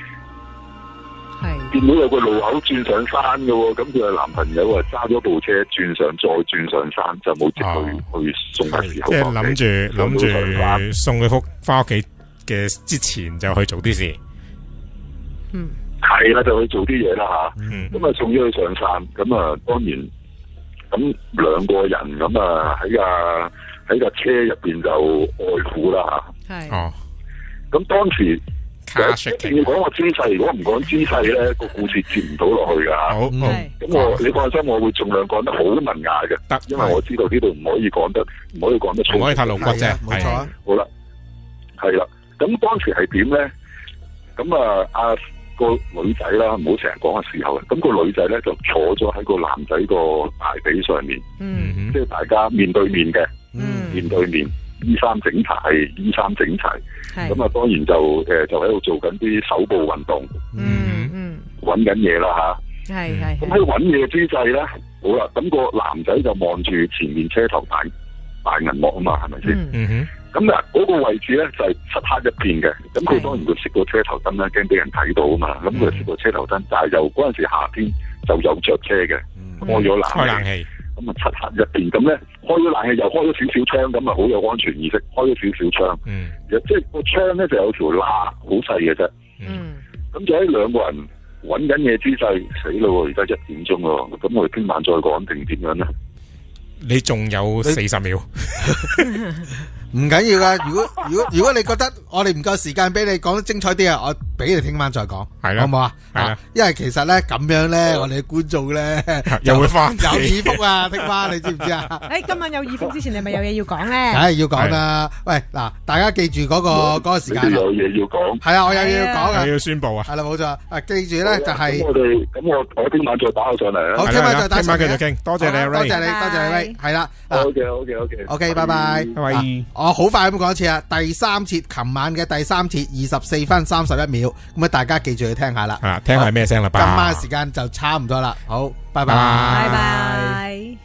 見到有個路口轉上山嘅喎，咁佢嘅男朋友啊揸咗部車轉上再轉上山，就冇直去、哦、去送嘅時候， 即係諗住諗住送佢福翻屋企嘅之前就去做啲事。 嗯， 係啦，就去做啲嘢啦吓。咁啊、嗯、送咗佢上山，咁啊當然咁兩個人咁啊喺架喺架車入邊就愛撫啦吓。 係哦， 咁當時。一定要講個姿勢，如果唔講姿勢咧，個故事接唔到落去噶。 好， 咁我你放心，我會盡量講得好文雅嘅，得，因為我知道呢度唔可以講得，唔可以講得粗， 唔可以太露骨啫。 冇錯。 好啦，係啦，咁當時係點咧？咁啊，阿個女仔啦，唔好成日講嘅時候，咁個女仔咧就坐咗喺個男仔個大髀上面， 嗯， 即係大家面對面嘅， 嗯， 面對面。衣衫整齊，衣衫整齊，咁啊當然就誒就喺度做緊啲手部運動， 嗯嗯， 揾緊嘢啦吓， 係係。咁喺揾嘢之際咧，好啦，咁個男仔就望住前面車頭大大銀幕啊嘛，係咪先？ 嗯哼。 咁啊嗰個位置咧就係漆黑一片嘅，咁佢當然會熄個車頭燈啦，驚俾人睇到啊嘛，咁佢熄個車頭燈，但係又嗰陣時夏天就有着車嘅，開咗冷開冷氣。 咁啊，漆黑一片咁咧，開咗冷氣又開咗少少窗，咁啊好有安全意識，開咗少少窗。嗯，即係個窗咧就有條罅，好細嘅啫。 嗯，咁就喺兩個人揾緊嘢之際，死咯！而家一點鐘咯，咁我哋聽晚再講定點樣咧？ 你仲有四十秒。 唔緊要噶，如果如果如果你覺得我哋唔夠時間俾你講得精彩啲啊，我俾你聽晚再講， 係啦， 好唔好啊？ 係啦， 因為其實咧咁樣咧，我哋嘅觀眾咧又會翻有耳福啊，聽晚你知唔知啊？ 誒，今晚有耳福之前，你咪有嘢要講咧？ 梗係要講啦！喂，嗱，大家記住嗰個嗰個時間。 有嘢要講。 係啊，我有嘢要講啊！ 你要宣佈啊！ 係啦，冇錯。啊，記住咧就係。 咁我哋咁我我聽晚再打上嚟啊！ 好，聽晚再打上嚟。 聽晚繼續傾，多謝你啊 Ray， 多謝你，多謝你 Ray，係啦。 好嘅，好嘅，好嘅。 OK，拜拜， 拜拜。 我好快咁講一次啊！第三節，琴晚嘅第三節，二十四分三十一秒，咁啊，大家記住去聽下啦。 啊，聽下咩聲啦？ 今晚嘅時間就差唔多啦。好，拜拜， 拜拜。